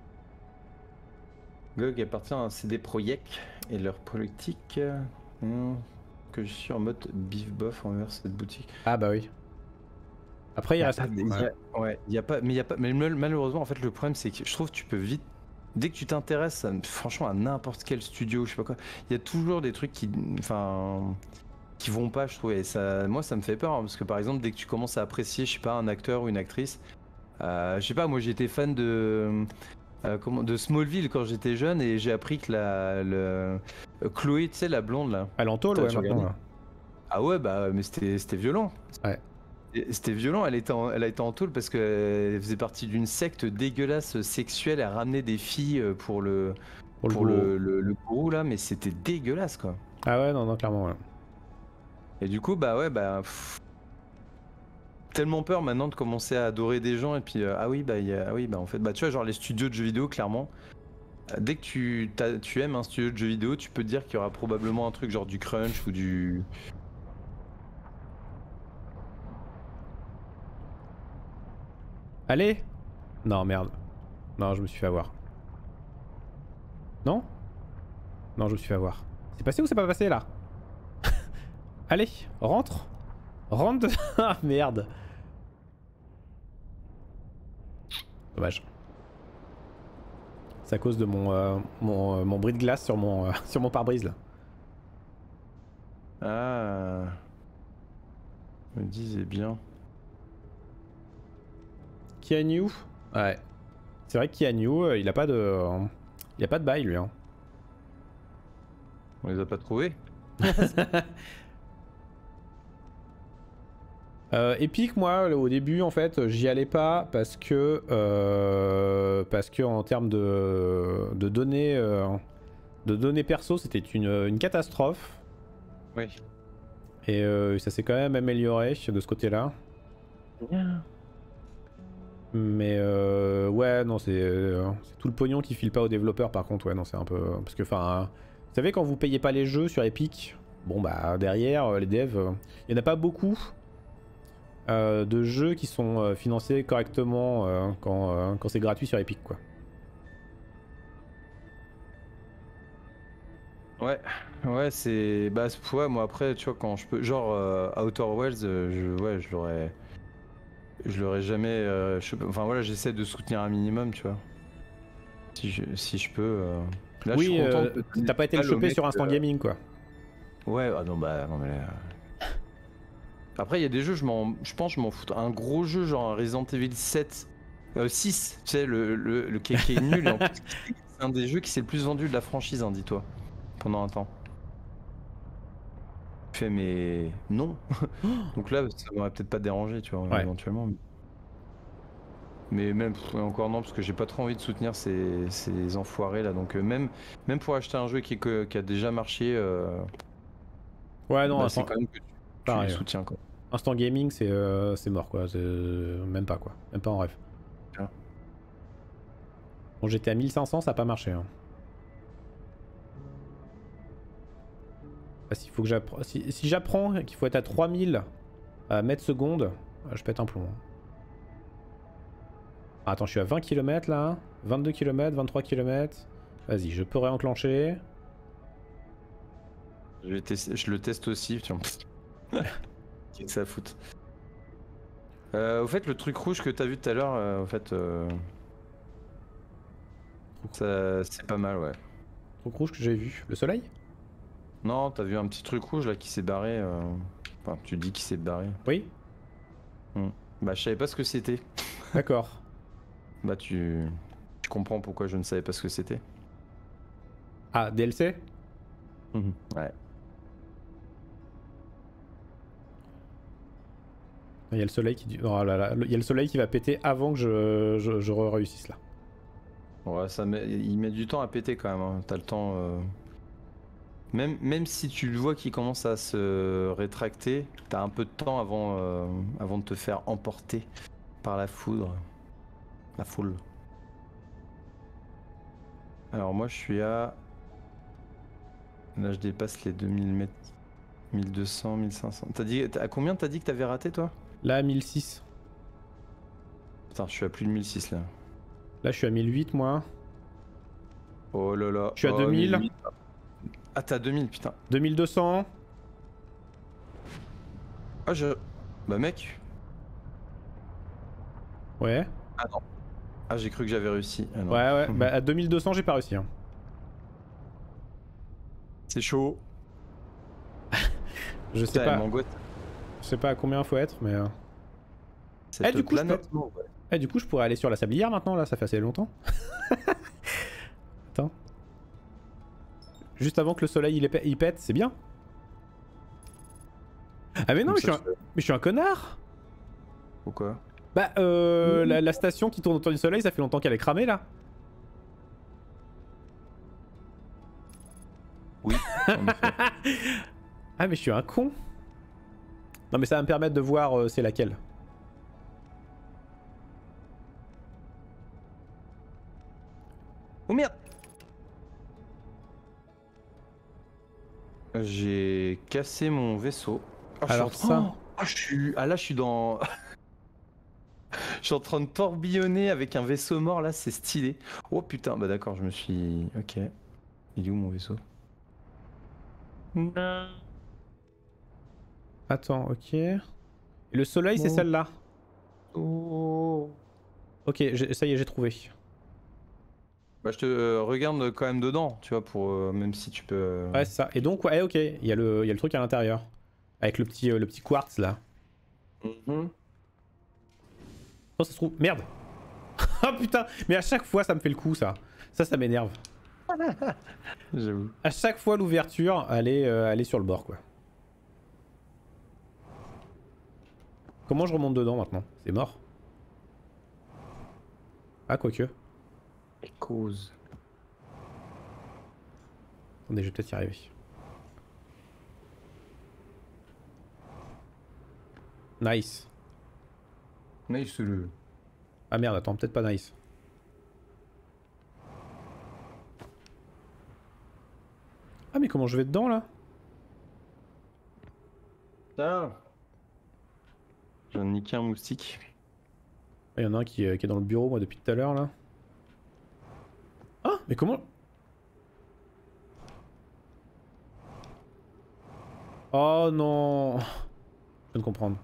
G O G appartient à C D Projekt et leur politique. euh, hum, que je suis en mode bif bof envers cette boutique. Ah bah oui. Après il Y a reste. pas de- y a- Ouais. ouais, il y a pas, mais il y a pas, mais mal- malheureusement en fait le problème c'est que je trouve que tu peux vite, dès que tu t'intéresses, à- franchement à n'importe quel studio, je sais pas quoi, il y a toujours des trucs qui, enfin, qui vont pas, je trouve. Et ça, moi ça me fait peur hein, parce que par exemple dès que tu commences à apprécier, je sais pas, un acteur ou une actrice, euh, je sais pas, moi j'étais fan de euh, comment, de Smallville quand j'étais jeune et j'ai appris que la, le, euh, Chloé, tu sais la blonde là. Elle est en tôle T'as ouais déjà maintenant. regardé là. Ah ouais bah mais c'était c'était violent. Ouais. Et C'était violent, elle, était en- elle a été en tôle parce qu'elle faisait partie d'une secte dégueulasse sexuelle, elle ramenait des filles euh, pour le Pour le pour gourou. le, le- le gourou là, mais c'était dégueulasse quoi. Ah ouais non non clairement ouais. Et du coup bah ouais bah pff, tellement peur maintenant de commencer à adorer des gens et puis euh, ah oui bah il y a- ah oui bah en fait bah tu vois genre les studios de jeux vidéo clairement euh, dès que tu t'as- tu aimes un studio de jeux vidéo tu peux te dire qu'il y aura probablement un truc genre du crunch ou du Allez. Non merde. Non je me suis fait avoir. Non? Non je me suis fait avoir. C'est passé ou c'est pas passé là? Allez, rentre. Rentre. Ah merde. Dommage. C'est à cause de mon, euh, mon, euh, mon bris de glace sur mon, euh, sur mon pare-brise là. ah je me disais bien. Keanu. Ouais. C'est vrai que Keanu, euh, il a pas de. euh, il a pas de bail lui. Hein. On les a pas trouvés. Euh, Epic, moi, au début, en fait, j'y allais pas parce que, euh, parce que en termes de, de données, euh, de données perso, c'était une, une catastrophe. Oui. Et euh, ça s'est quand même amélioré de ce côté-là. Yeah. Mais euh, ouais, non, c'est euh, tout le pognon qui file pas aux développeurs. Par contre, ouais, non, c'est un peu parce que, enfin, vous savez, quand vous payez pas les jeux sur Epic, bon bah derrière les devs, il y en a pas beaucoup. Euh, de jeux qui sont euh, financés correctement euh, quand, euh, quand c'est gratuit sur Epic, quoi. Ouais, ouais, c'est. Bah, c'est- ouais, moi après, tu vois, quand je peux. Genre, euh, Outer Worlds, euh, je... ouais, je l'aurais. Je l'aurais jamais. euh, je... Enfin, voilà, j'essaie de soutenir un minimum, tu vois. Si je, si je peux. euh. Là, je suis Oui, content de euh, te donner t'as pas du été le mal au choper mec, sur Instant euh, Gaming, quoi. Ouais, ah non, bah, non, mais. euh, Après, il y a des jeux, je, m'en... je pense, je m'en fous. Un gros jeu, genre un Resident Evil sept, euh, six, tu sais, le, le, le qui, est, qui est nul. Et en plus, c'est un des jeux qui s'est le plus vendu de la franchise, hein, dis-toi, pendant un temps. Je fais, mais non. Donc là, ça m'aurait peut-être pas dérangé, tu vois, Ouais. éventuellement. Mais même, pff, encore non, parce que j'ai pas trop envie de soutenir ces, ces enfoirés là. Donc, euh, même, même pour acheter un jeu qui, est que- qui a déjà marché, euh, Ouais, non, bah, c'est Instant, quand même que tu, tu les pareil. Ouais. soutiens, quoi. Instant Gaming, c'est euh, c'est mort, quoi. C'est- Même pas, quoi. Même pas en rêve. Tiens. Bon, j'étais à mille cinq cents, ça a pas marché. Hein. Parce qu'il faut que j'apprends. Si, si j'apprends qu'il faut être à trois mille à mètres secondes, je pète un plomb. Hein. Ah, attends, je suis à vingt kilomètres là. vingt-deux kilomètres, vingt-trois kilomètres. Vas-y, je peux réenclencher. Je, vais tester- je le teste aussi, tiens. Qu'est-ce que ça fout. Euh, au fait, le truc rouge que t'as vu tout à l'heure, euh, au fait, euh, ça, c'est pas mal, ouais. Truc rouge que j'ai vu. Le soleil? Non, t'as vu un petit truc rouge là qui s'est barré. euh, Enfin, tu dis qu'il s'est barré. Oui? Hmm. Bah, je savais pas ce que c'était. D'accord. Bah, tu... tu comprends pourquoi je ne savais pas ce que c'était. Ah, D L C? Mhm. Ouais. Il y a le soleil qui... Oh là là, il y a le soleil qui va péter avant que je, je, je réussisse là. Ouais, ça met... il met du temps à péter quand même. Hein. T'as le temps. euh, Même, même si tu le vois qu'il commence à se rétracter, t'as un peu de temps avant, euh, avant de te faire emporter par la foudre. La foule. Alors moi je suis à... Là je dépasse les deux mille mètres. mille deux cents, mille cinq cents. T'as dit... À combien t'as dit que t'avais raté toi? Là, mille six. Putain, je suis à plus de mille six là. Là, je suis à mille huit moi. Oh là là. Je suis à oh, deux mille. mille huit. Ah t'as deux mille, putain. deux mille deux cents. Ah je... Bah mec. Ouais. Ah non. Ah j'ai cru que j'avais réussi. Ah, non. Ouais, ouais. Bah, à deux mille deux cents, j'ai pas réussi. Hein. C'est chaud. Je sais Putain, elle pas. m'angoisse. Je sais pas à combien faut être, mais... euh, Cette Eh, du coup, je planète, peux- non, ouais. Eh, du coup, je pourrais aller sur la sablière maintenant, là, ça fait assez longtemps. Attends. Juste avant que le soleil il, épè- il pète, c'est bien. Ah mais non, Comme mais je, ça, suis un... tu fais- mais je suis un connard. Pourquoi? Bah, euh, la, la station qui tourne autour du soleil, ça fait longtemps qu'elle est cramée, là. Oui. en effet. Ah mais je suis un con. Non mais ça va me permettre de voir euh, c'est laquelle. Oh merde! J'ai cassé mon vaisseau. Ah, je suis Alors en- ça... Oh, ah, je suis... ah là, je suis dans... je suis en train de tourbillonner avec un vaisseau mort, là, c'est stylé. Oh putain, bah d'accord, je me suis... Ok. Il est où mon vaisseau? Non. Attends, ok. Et le soleil, c'est Bon. celle-là. Oh. Ok, j'ai- ça y est, j'ai trouvé. Bah je te euh, regarde quand même dedans, tu vois, pour... euh, même si tu peux... euh, Ouais, c'est ça. Et donc, ouais, ok, il y, a le- il y a le truc à l'intérieur. Avec le petit, euh, le petit quartz, là. mhm. Oh, ça se trouve... Merde. Ah putain. Mais à chaque fois, ça me fait le coup, ça. Ça, ça m'énerve. J'avoue. À chaque fois, l'ouverture, elle, est, euh, elle est sur le bord, quoi. Comment je remonte dedans maintenant? C'est mort. Ah, quoique. Et cause. Attendez, je vais peut-être y arriver. Nice. Nice le. Ah merde, attends, peut-être pas nice. Ah mais comment je vais dedans là? Ah. J'ai niqué un moustique. Il y en a un qui, euh, qui est dans le bureau moi depuis tout à l'heure là. Ah mais comment? Oh non. Je viens de comprendre.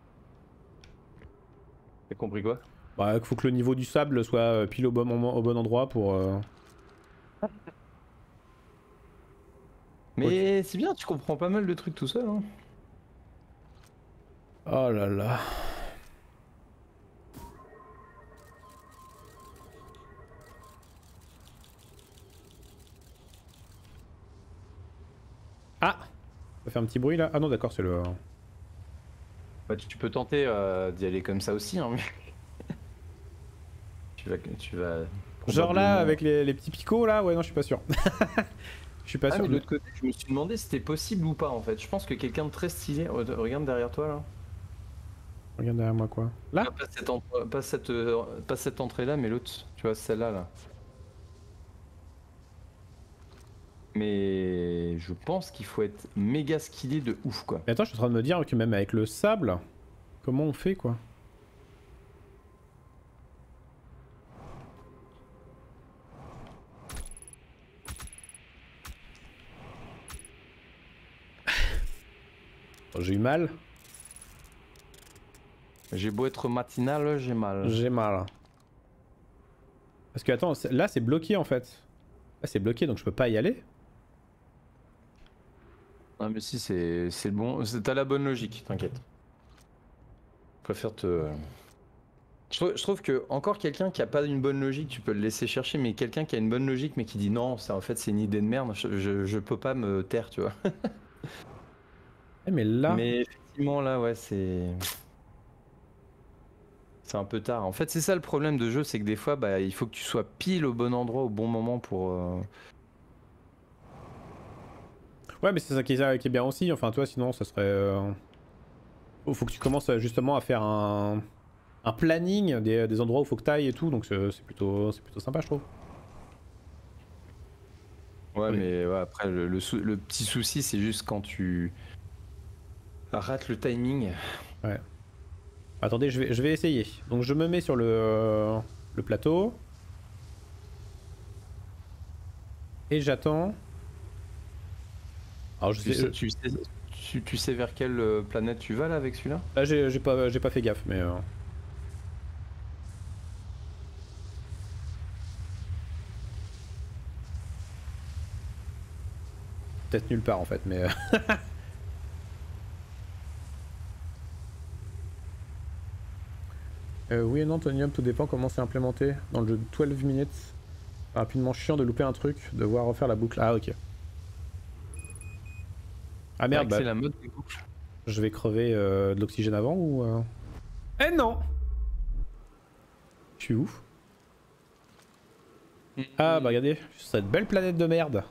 T'as compris quoi? Bah il faut que le niveau du sable soit euh, pile au bon moment, au bon endroit pour... Euh... Mais okay. c'est bien, tu comprends pas mal de trucs tout seul. Hein. Oh là là. Ah! Ça fait un petit bruit là? Ah non d'accord c'est le... Bah, tu, tu peux tenter euh, d'y aller comme ça aussi. Hein, mais... tu vas... Tu vas Genre là avec les, les petits picots là? Ouais non je suis pas sûr. Je suis pas ah, sûr. mais de l'autre côté, je me suis demandé si c'était possible ou pas en fait. Je pense que quelqu'un de très stylé. Regarde derrière toi là. Regarde derrière moi quoi. Là? Ah, pas cette, en... pas cette, euh, pas cette entrée là, mais l'autre. Tu vois, celle-là là. Mais je pense qu'il faut être méga skillé de ouf quoi. Mais attends, je suis en train de me dire que même avec le sable, comment on fait quoi? J'ai eu mal. J'ai beau être matinal, j'ai mal. J'ai mal. Parce que attends, là c'est bloqué en fait. Là c'est bloqué donc je peux pas y aller. Ah mais si c'est le bon, t'as la bonne logique, t'inquiète. Je préfère te... Je trouve, je trouve que encore quelqu'un qui a pas une bonne logique, tu peux le laisser chercher, mais quelqu'un qui a une bonne logique mais qui dit non, ça en fait c'est une idée de merde, je, je, je peux pas me taire, tu vois. Eh mais là... Mais effectivement là ouais c'est... C'est un peu tard. En fait c'est ça le problème de jeu, c'est que des fois bah, il faut que tu sois pile au bon endroit au bon moment pour... Euh... Ouais mais c'est ça qui est, qui est bien aussi, enfin toi sinon ça serait... Euh... Oh, faut que tu commences justement à faire un, un planning des, des endroits où faut que t'ailles et tout, donc c'est plutôt, c'est plutôt sympa je trouve. Ouais oui. Mais ouais, après le, le, le petit souci c'est juste quand tu rates le timing. Ouais. Attendez, je vais, je vais essayer. Donc je me mets sur le, euh, le plateau. Et j'attends. Alors je tu sais, sais, tu, sais, tu, tu sais vers quelle planète tu vas là avec celui-là? Là j'ai pas, j'ai pas fait gaffe mais... Euh... Peut-être nulle part en fait mais... euh, oui et non Tonium, tout dépend comment c'est implémenté. Dans le jeu de douze minutes. Rapidement chiant de louper un truc, de devoir refaire la boucle. Ah ok. Ah merde, bah, c'est la mode des boucles. Je vais crever euh, de l'oxygène avant ou... Euh... Eh non! Je suis où? Mm-hmm. Ah bah regardez, sur cette belle planète de merde.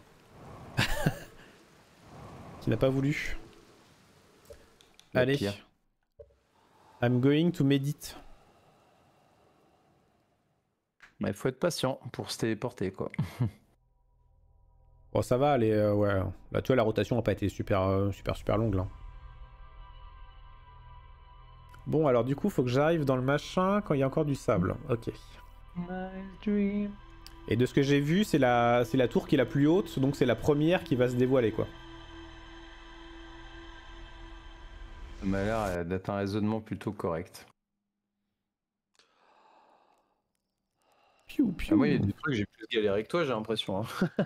Qui n'a pas voulu. Le Allez. Pire. I'm going to medit. Il faut être patient pour se téléporter quoi. Bon ça va, elle est, euh, ouais. Là tu vois la rotation n'a pas été super euh, super super longue là. Bon alors du coup faut que j'arrive dans le machin quand il y a encore du sable. Ok. Et de ce que j'ai vu c'est la, c'est la tour qui est la plus haute, donc c'est la première qui va se dévoiler quoi. Ça m'a l'air d'être un raisonnement plutôt correct. Piou, piou. Ah, moi il y a des trucs j'ai plus galéré que toi j'ai l'impression. Hein.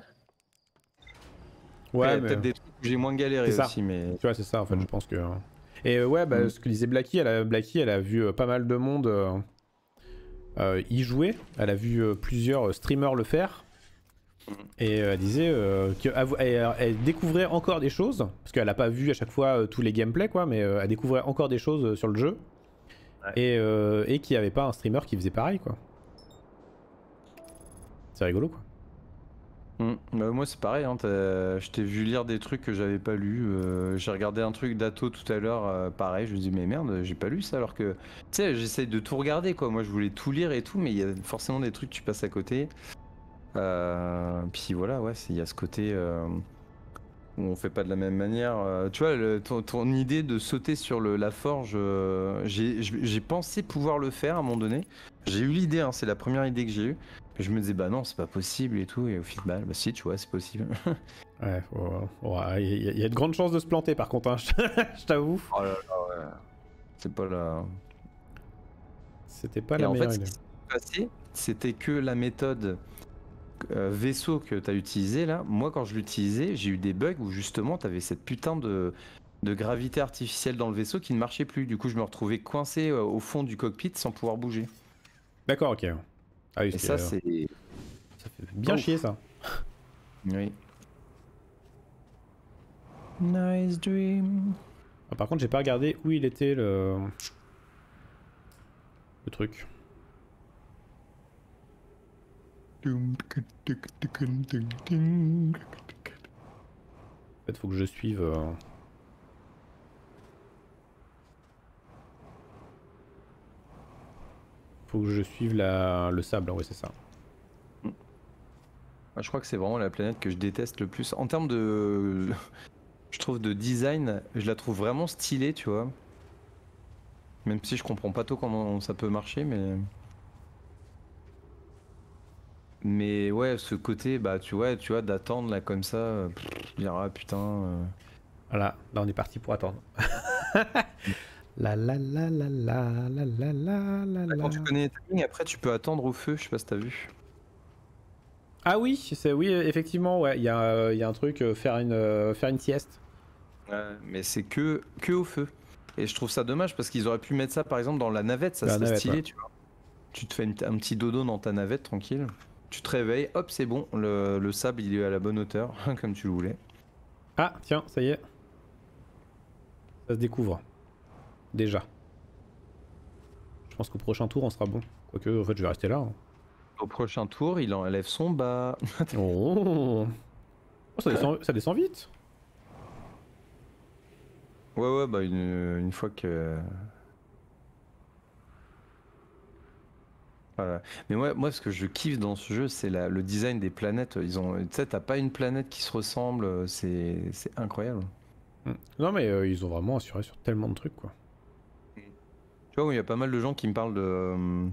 Ouais, il y a mais... peut-être des trucs où j'ai moins galéré ça. aussi mais... Tu vois c'est ça en fait mmh. Je pense que... Et euh, ouais bah mmh. Ce que disait Blacky, elle a, Blacky, elle a vu euh, pas mal de monde euh, euh, y jouer. Elle a vu euh, plusieurs streamers le faire. Mmh. Et euh, elle disait euh, qu'elle elle, elle découvrait encore des choses. Parce qu'elle a pas vu à chaque fois euh, tous les gameplays quoi. Mais euh, elle découvrait encore des choses euh, sur le jeu. Ouais. Et, euh, et qu'il n'y avait pas un streamer qui faisait pareil quoi. C'est rigolo quoi. Mm. Bah, moi c'est pareil, hein, je t'ai vu lire des trucs que j'avais pas lu. Euh, j'ai regardé un truc d'Ato tout à l'heure, euh, pareil, je me dis mais merde, j'ai pas lu ça alors que. Tu sais, j'essaye de tout regarder quoi. Moi je voulais tout lire et tout, mais il y a forcément des trucs que tu passes à côté. Euh, puis voilà, ouais, il y a ce côté euh, où on fait pas de la même manière. Euh, tu vois, le, ton, ton idée de sauter sur le, la forge, euh, j'ai j'ai pensé pouvoir le faire à un moment donné. J'ai eu l'idée, hein, c'est la première idée que j'ai eue. Je me disais, bah non, c'est pas possible et tout. Et au final, bah si, tu vois, c'est possible. Ouais, il oh, oh, y, y, y a de grandes chances de se planter par contre, hein, je t'avoue. Oh là là, ouais. C'est pas la. C'était pas Et la en meilleure fait, ce idée. qui s'est passé, c'était que la méthode euh, vaisseau que tu as utilisé là, moi quand je l'utilisais, j'ai eu des bugs où justement tu avais cette putain de, de gravité artificielle dans le vaisseau qui ne marchait plus. Du coup, je me retrouvais coincé euh, au fond du cockpit sans pouvoir bouger. D'accord, ok. Ah oui, Et ça, euh, c'est. ça fait bien Ouf. chier ça. Oui. Nice dream. Ah, par contre, j'ai pas regardé où il était le. Le truc. En fait, faut que je suive. Euh... Faut que je suive la... le sable, ouais, c'est ça. Je crois que c'est vraiment la planète que je déteste le plus. En termes de. Je trouve de design, je la trouve vraiment stylée, tu vois. Même si je comprends pas trop comment ça peut marcher, mais. Mais ouais, ce côté, bah tu vois, tu vois, d'attendre là comme ça, euh, pff, dire ah putain. euh. Voilà, là on est parti pour attendre. La la la la la la la la la Bah, la. quand tu connais les timings, après tu peux attendre au feu, je sais pas si t'as vu. Ah oui, c'est oui effectivement ouais, il y, euh, y a un truc euh, faire une euh, faire une sieste. Ouais, mais c'est que que au feu. Et je trouve ça dommage parce qu'ils auraient pu mettre ça par exemple dans la navette, ça La serait navette, stylé, ouais. tu vois. Tu te fais une- un petit dodo dans ta navette tranquille. Tu te réveilles, hop, c'est bon, le, le sable il est à la bonne hauteur, comme tu le voulais. Ah tiens, ça y est. Ça se découvre. Déjà. Je pense qu'au prochain tour on sera bon. Quoique en fait je vais rester là. Hein. Au prochain tour, il enlève son bas. Oh. Oh, ça descend, ça descend vite. Ouais, ouais, bah une, une fois que. Voilà. Mais moi, moi, ce que je kiffe dans ce jeu, c'est la- le design des planètes. Ils ont, tu sais, t'as pas une planète qui se ressemble, c'est c'est incroyable. Mm. Non mais euh, ils ont vraiment assuré sur tellement de trucs quoi. Tu vois, il y a pas mal de gens qui me parlent de. euh,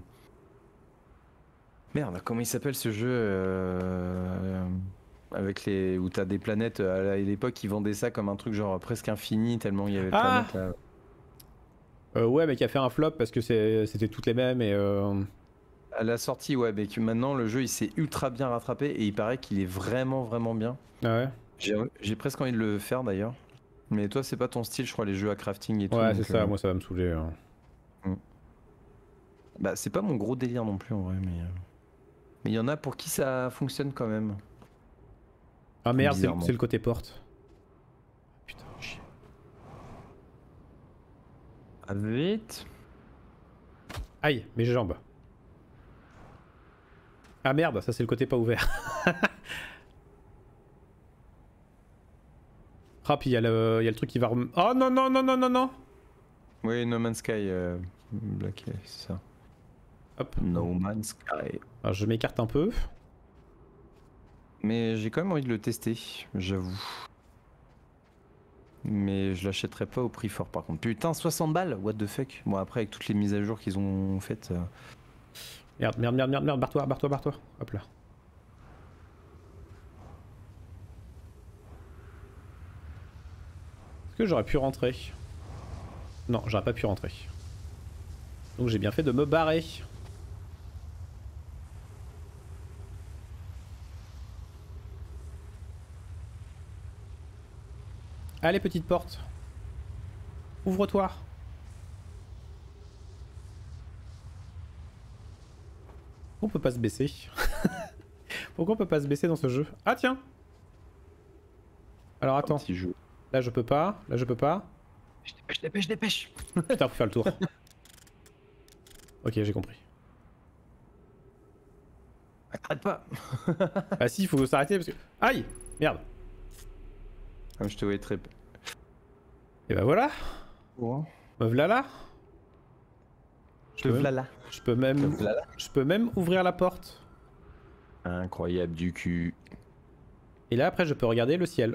Merde, comment il s'appelle ce jeu euh, avec les où t'as des planètes à l'époque ils vendaient ça comme un truc genre presque infini tellement il y avait de Ah planètes là. euh, Ouais mais qui a fait un flop parce que c'était toutes les mêmes et euh... À la sortie, ouais, mais que maintenant le jeu il s'est ultra bien rattrapé et il paraît qu'il est vraiment vraiment bien. Ah ouais. J'ai j'ai presque envie de le faire d'ailleurs. Mais toi, c'est pas ton style, je crois, les jeux à crafting et tout. Ouais c'est donc, ça, euh, moi ça va me saouler. Hein. mm. Bah, c'est pas mon gros délire non plus en vrai, mais. euh, Mais il y en a pour qui ça fonctionne quand même. Ah merde, c'est le, Bizarrement. c'est le côté porte. Putain, chier. Ah, vite. Aïe, mes jambes. Ah merde, ça c'est le côté pas ouvert. Ah puis il y, a le- y a le truc qui va rem... Oh non non non non non non. Oui, No Man's Sky, euh, Black, c'est ça. Hop. No Man's Sky. Alors, je m'écarte un peu. Mais j'ai quand même envie de le tester, j'avoue. Mais je l'achèterai pas au prix fort par contre. Putain, soixante balles, what the fuck. Bon après avec toutes les mises à jour qu'ils ont faites. euh, Merde, merde, merde, merde, merde, barre-toi, barre-toi, barre-toi. Hop là. Est-ce que j'aurais pu rentrer? Non, j'aurais pas pu rentrer. Donc j'ai bien fait de me barrer. Allez, petite porte. Ouvre-toi. On peut pas se baisser. Pourquoi on peut pas se baisser dans ce jeu? Ah tiens. Alors attends. petit jeu. Là je peux pas. Là je peux pas. Je dépêche, dépêche, dépêche. Putain, faut faire le tour. Ok, j'ai compris. Arrête pas. Ah si, il faut s'arrêter parce que... Aïe! Merde. Ah, je te voyais très... Et bah voilà. Bon. Me v'là là. Je te voilà. Je peux même... Je peux même ouvrir la porte. Incroyable du cul. Et là après je peux regarder le ciel.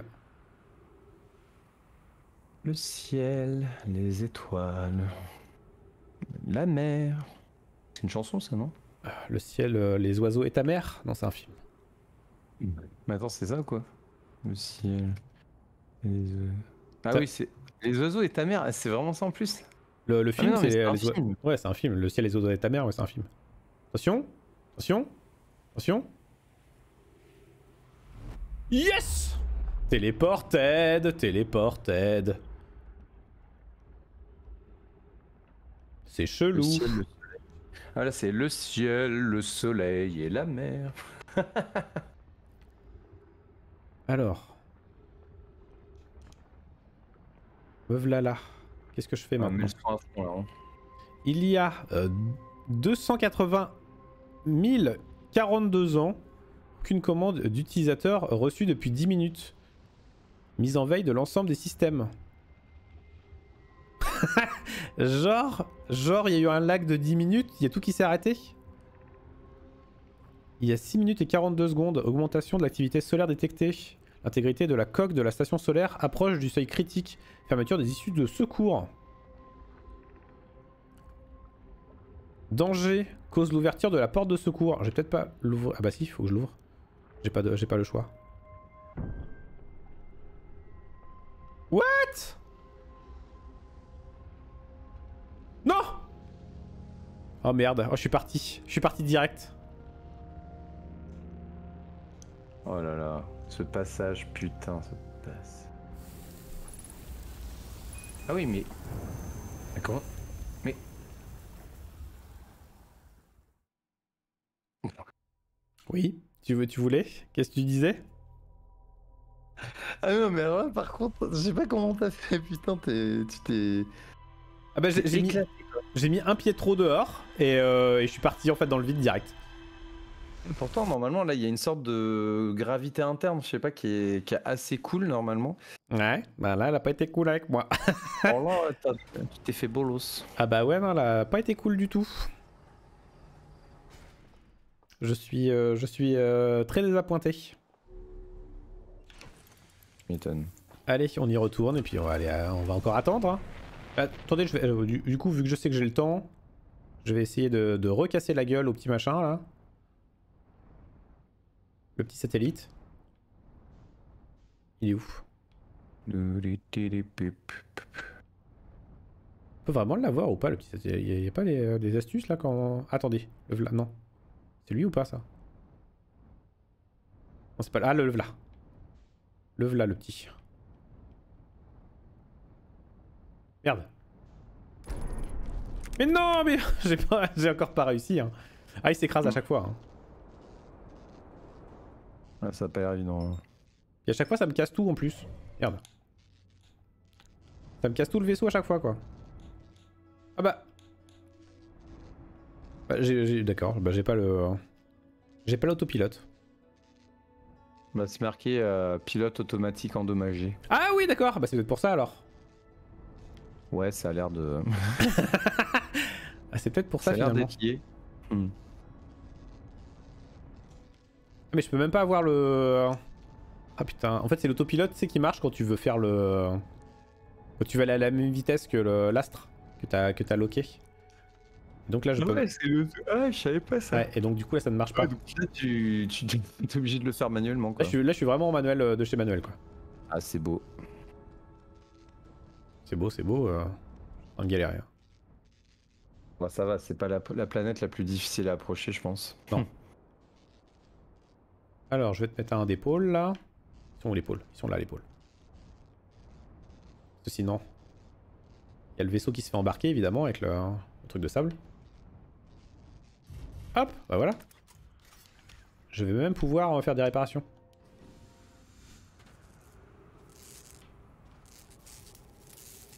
Le ciel, les étoiles, la mer. C'est une chanson ça, non? Le ciel, euh, les oiseaux et ta mère? Non, c'est un film. Mais attends, c'est ça ou quoi? Le ciel, les oiseaux... Ah Ça... oui, c'est... Les oiseaux et ta mère, c'est vraiment ça en plus? Le, le film, ah c'est les... les un oiseaux... film. Ouais, c'est un film. Le ciel, les oiseaux et ta mère, ouais, c'est un film. Attention. Attention. Attention. Yes! Téléported, téléported. C'est chelou. Le ciel, le soleil. Ah là, c'est le ciel, le soleil et la mer. Alors. Me v'là là. Qu'est-ce que je fais Ah, maintenant? mais le son à fond, là, hein. Il y a euh, deux cent quatre-vingt mille quarante-deux ans qu'une commande d'utilisateur reçue depuis dix minutes. Mise en veille de l'ensemble des systèmes. genre, genre, il y a eu un lag de dix minutes, il y a tout qui s'est arrêté. Il y a six minutes et quarante-deux secondes, augmentation de l'activité solaire détectée. L'intégrité de la coque de la station solaire approche du seuil critique. Fermeture des issues de secours. Danger cause l'ouverture de la porte de secours. J'ai peut-être pas l'ouvrir. Ah bah si, il faut que je l'ouvre. J'ai pas, de... j'ai pas le choix. What? Non! Oh merde, oh je suis parti. Je suis parti direct. Oh là là, ce passage, putain, ce passe. Ah oui, mais... mais comment... Mais... Oui, tu, veux, tu voulais? Qu'est-ce que tu disais? Ah non, mais alors là, par contre, je sais pas comment t'as fait, putain, t'es... tu t'es... Ah bah j'ai mis, j'ai mis un pied trop dehors et, euh, et je suis parti en fait dans le vide direct. Pourtant, normalement, là, il y a une sorte de gravité interne, je sais pas, qui est, qui est assez cool, normalement. Ouais, bah là, elle a pas été cool avec moi. Oh là, tu t'es fait bolos. Ah bah ouais, non, elle a pas été cool du tout. Je suis, euh, je suis euh, très désappointé. Je m'étonne. Allez, on y retourne et puis on va, aller, euh, on va encore attendre. Hein. Attendez, je vais, euh, du, du coup, vu que je sais que j'ai le temps, je vais essayer de, de recasser la gueule au petit machin là. Le petit satellite. Il est où? On peut vraiment l'avoir ou pas le petit satellite? Il n'y a, a pas les, euh, des astuces là quand... Attendez, le v'là, non. C'est lui ou pas ça? Non, c'est pas là. Ah, le v'là. Le v'là, le petit. Merde. Mais non, mais j'ai pas... j'ai encore pas réussi. Hein. Ah, il s'écrase à chaque fois. Hein. Ah, ça a pas l'air évident. Et à chaque fois, ça me casse tout en plus. Merde. Ça me casse tout le vaisseau à chaque fois, quoi. Ah bah... bah j'ai... D'accord, bah j'ai pas le... J'ai pas l'autopilote. Bah c'est marqué euh, pilote automatique endommagé. Ah oui, d'accord, bah c'est peut-être pour ça alors. Ouais, ça a l'air de... ah, c'est peut-être pour ça, ça finalement. Ça a l'air d'être lié. Hmm. Mais je peux même pas avoir le... Ah putain, en fait c'est l'autopilote, tu sais, qui marche quand tu veux faire le... Quand tu veux aller à la même vitesse que l'astre que t'as que t'as loqué. Donc là je ah peux... Ouais, c'est le... Ah, je savais pas ça. Ouais, et donc du coup là ça ne marche pas. Ouais, donc là tu, tu, tu es obligé de le faire manuellement quoi. Là je suis, là, je suis vraiment en manuel de chez manuel quoi. Ah c'est beau. C'est beau, c'est beau. Euh... On ne galère rien. Bon ça va, c'est pas la, la planète la plus difficile à approcher je pense. Non. Alors je vais te mettre un d'épaule là. Ils sont où les pôles? Ils sont là les pôles. Parce que sinon... Il y a le vaisseau qui se fait embarquer évidemment avec le, le truc de sable. Hop, bah voilà. Je vais même pouvoir faire des réparations.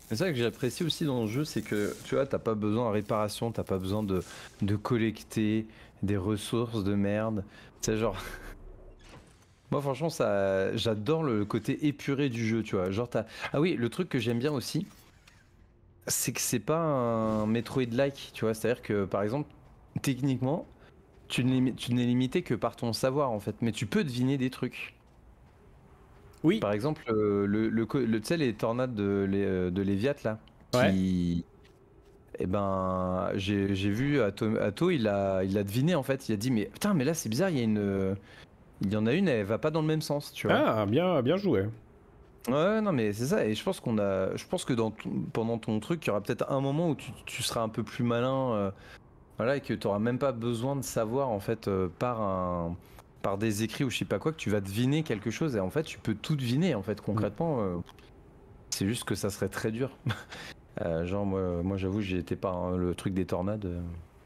C'est ça que j'apprécie aussi dans le jeu, c'est que tu vois, t'as pas besoin de réparation, t'as pas besoin de, de collecter des ressources de merde. C'est genre. Moi, franchement, ça, j'adore le côté épuré du jeu, tu vois. Genre, t'as. Ah oui, le truc que j'aime bien aussi, c'est que c'est pas un Metroid-like, tu vois. C'est-à-dire que, par exemple, techniquement, tu n'es tu n'es limité que par ton savoir, en fait. Mais tu peux deviner des trucs. Oui. Par exemple, euh, le, le, co- le- tu sais, les tornades de, les, euh, de Léviat, là, Ouais. qui. Eh ben, j'ai j'ai vu Atto, Atto, il a, il a deviné, en fait. Il a dit, mais putain, mais là, c'est bizarre, il y a une. Il y en a une, elle va pas dans le même sens, tu vois. Ah, bien, bien joué. Ouais, non, mais c'est ça. Et je pense qu'on a, je pense que dans ton- pendant ton truc, il y aura peut-être un moment où tu, tu seras un peu plus malin, euh, voilà, et que tu auras même pas besoin de savoir en fait euh, par un, par des écrits ou je sais pas quoi, que tu vas deviner quelque chose. Et en fait, tu peux tout deviner en fait concrètement. euh, c'est juste que ça serait très dur. Euh, genre moi, moi j'avoue, j'ai été par hein, le truc des tornades. euh.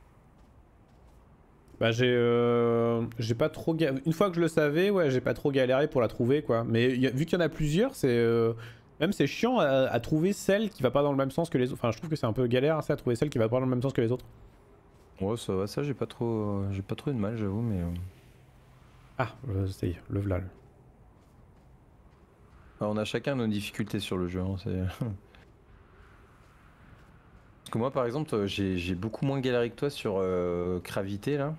Bah j'ai euh, j'ai pas trop ga- une fois que je le savais, ouais, j'ai pas trop galéré pour la trouver quoi. Mais y a- vu qu'il y en a plusieurs, c'est euh, même c'est chiant à, à trouver celle qui va pas dans le même sens que les autres. Enfin, je trouve que c'est un peu galère hein, ça, à trouver celle qui va pas dans le même sens que les autres. Ouais, ça va, ça j'ai pas trop, euh, j'ai pas trop eu de mal, j'avoue, mais. euh, Ah, euh, ça y est, le v'là. le- On a chacun nos difficultés sur le jeu. Hein, c'est- Parce que moi, par exemple, euh, j'ai j'ai beaucoup moins galéré que toi sur euh, Gravité, là.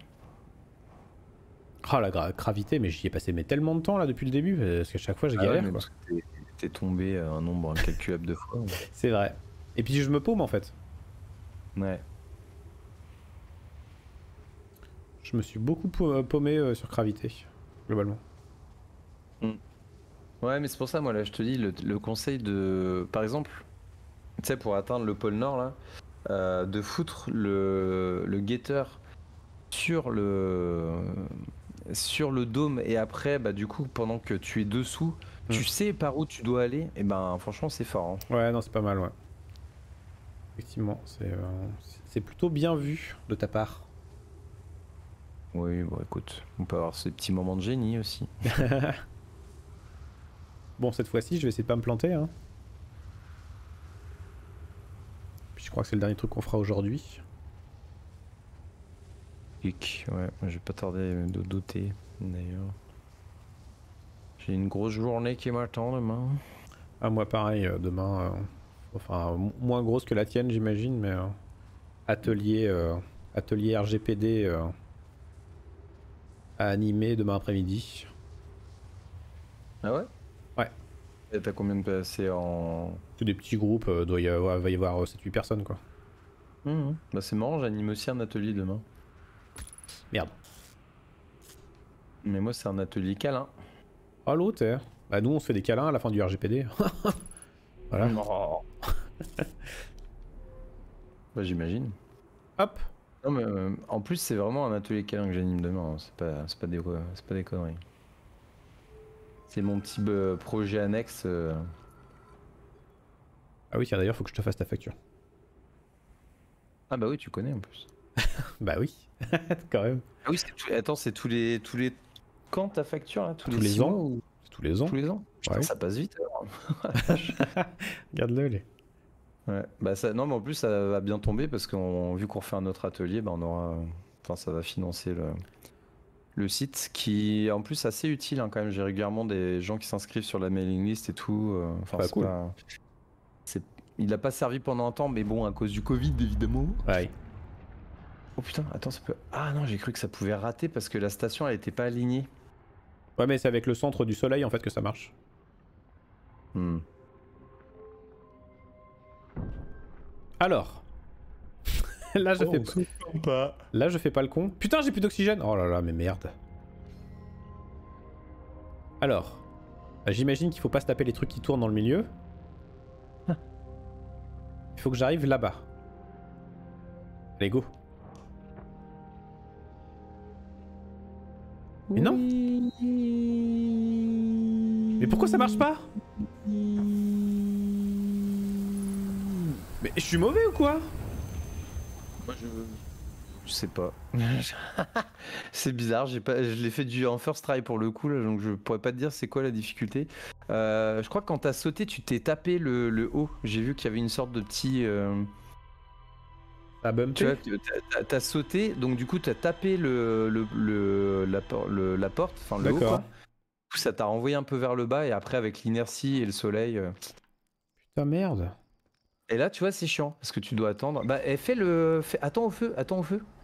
Ah la gra- gravité, mais j'y ai passé mais tellement de temps là depuis le début parce qu'à chaque fois je Ah ouais, galère mais quoi. parce que t'es t'es tombé euh, un nombre incalculable de fois. C'est vrai. Et puis je me paume en fait. Ouais. Je me suis beaucoup pau- paumé euh, sur gravité globalement. Mm. Ouais, mais c'est pour ça, moi, là, je te dis, le, le conseil de... Par exemple, tu sais, pour atteindre le pôle Nord, là, euh, de foutre le, le guetteur sur le... sur le dôme et après, bah, du coup, pendant que tu es dessous, Mm. tu sais par où tu dois aller, et ben, franchement, c'est fort. Hein. Ouais, non, c'est pas mal, ouais. Effectivement, c'est euh, c'est plutôt bien vu de ta part. Oui, bon, écoute, on peut avoir ces petits moments de génie aussi. Bon, cette fois-ci, je vais essayer de pas me planter. Hein. Puis je crois que c'est le dernier truc qu'on fera aujourd'hui. Hic, ouais, je vais pas tarder de douter d'ailleurs. J'ai une grosse journée qui m'attend demain. Ah, moi, pareil, euh, demain. euh, enfin, m- moins grosse que la tienne, j'imagine, mais euh, atelier, euh, atelier R G P D euh, à animer demain après-midi. Ah ouais? Ouais. Et t'as combien de passés en. C'est des petits groupes, euh, doit y avoir, va y avoir sept huit personnes, quoi. Mmh. Bah c'est marrant, j'anime aussi un atelier demain. Merde. Mais moi c'est un atelier câlin. Oh, l'autre, eh. Bah, nous, on se fait des câlins à la fin du R G P D. Voilà. Oh. Bah j'imagine. Hop. Non mais euh, en plus c'est vraiment un atelier câlin que j'anime demain, hein. C'est pas, c'est pas, des, c'est pas des conneries. C'est mon petit euh, projet annexe. euh. Ah oui, tiens, d'ailleurs, faut que je te fasse ta facture. Ah bah oui tu connais en plus. Bah oui, quand même. Ah oui c'est tous- attends c'est tous les tous les quand ta facture là tous, Tous les, les six ans. mois ou Tous les ans. tous les ans Putain, Ouais. ça passe vite alors. Regarde-le, les. Ouais, bah ça, non mais en plus ça va bien tomber parce qu'on vu qu'on refait un autre atelier, bah on aura, enfin ça va financer le, le site qui est en plus assez utile hein, quand même. J'ai régulièrement des gens qui s'inscrivent sur la mailing list et tout. euh, Enfin Bah, c'est cool. pas, c'est, il a pas servi pendant un temps, mais bon à cause du Covid évidemment. Ouais. Oh putain, attends ça peut, ah non j'ai cru que ça pouvait rater parce que la station elle était pas alignée. Ouais, mais c'est avec le centre du soleil en fait que ça marche. Hmm. Alors. Là, je Oh, fais on pas. se pas. Là, je fais pas le con. Putain, j'ai plus d'oxygène. Oh là là, mais merde. Alors. Bah, j'imagine qu'il faut pas se taper les trucs qui tournent dans le milieu. Il faut que j'arrive là-bas. Allez, go. Mais non. Mais pourquoi ça marche pas? Mais je suis mauvais ou quoi? Moi je, je sais pas. C'est bizarre, j'ai pas, je l'ai fait du en first try pour le coup là, donc je pourrais pas te dire c'est quoi la difficulté. Euh, je crois que quand t'as sauté, tu t'es tapé le, le haut. J'ai vu qu'il y avait une sorte de petit. Euh... Ça a bumpé. Tu vois, t'as- t'as t'as sauté, donc du coup t'as tapé le, le, le- la, por- le- la porte, enfin le haut D'accord. quoi. Du coup, ça t'a renvoyé un peu vers le bas et après avec l'inertie et le soleil. euh, Putain, merde. Et là, tu vois, c'est chiant parce que tu dois attendre. Bah, eh, fais le. Fais... Attends au feu, attends au feu.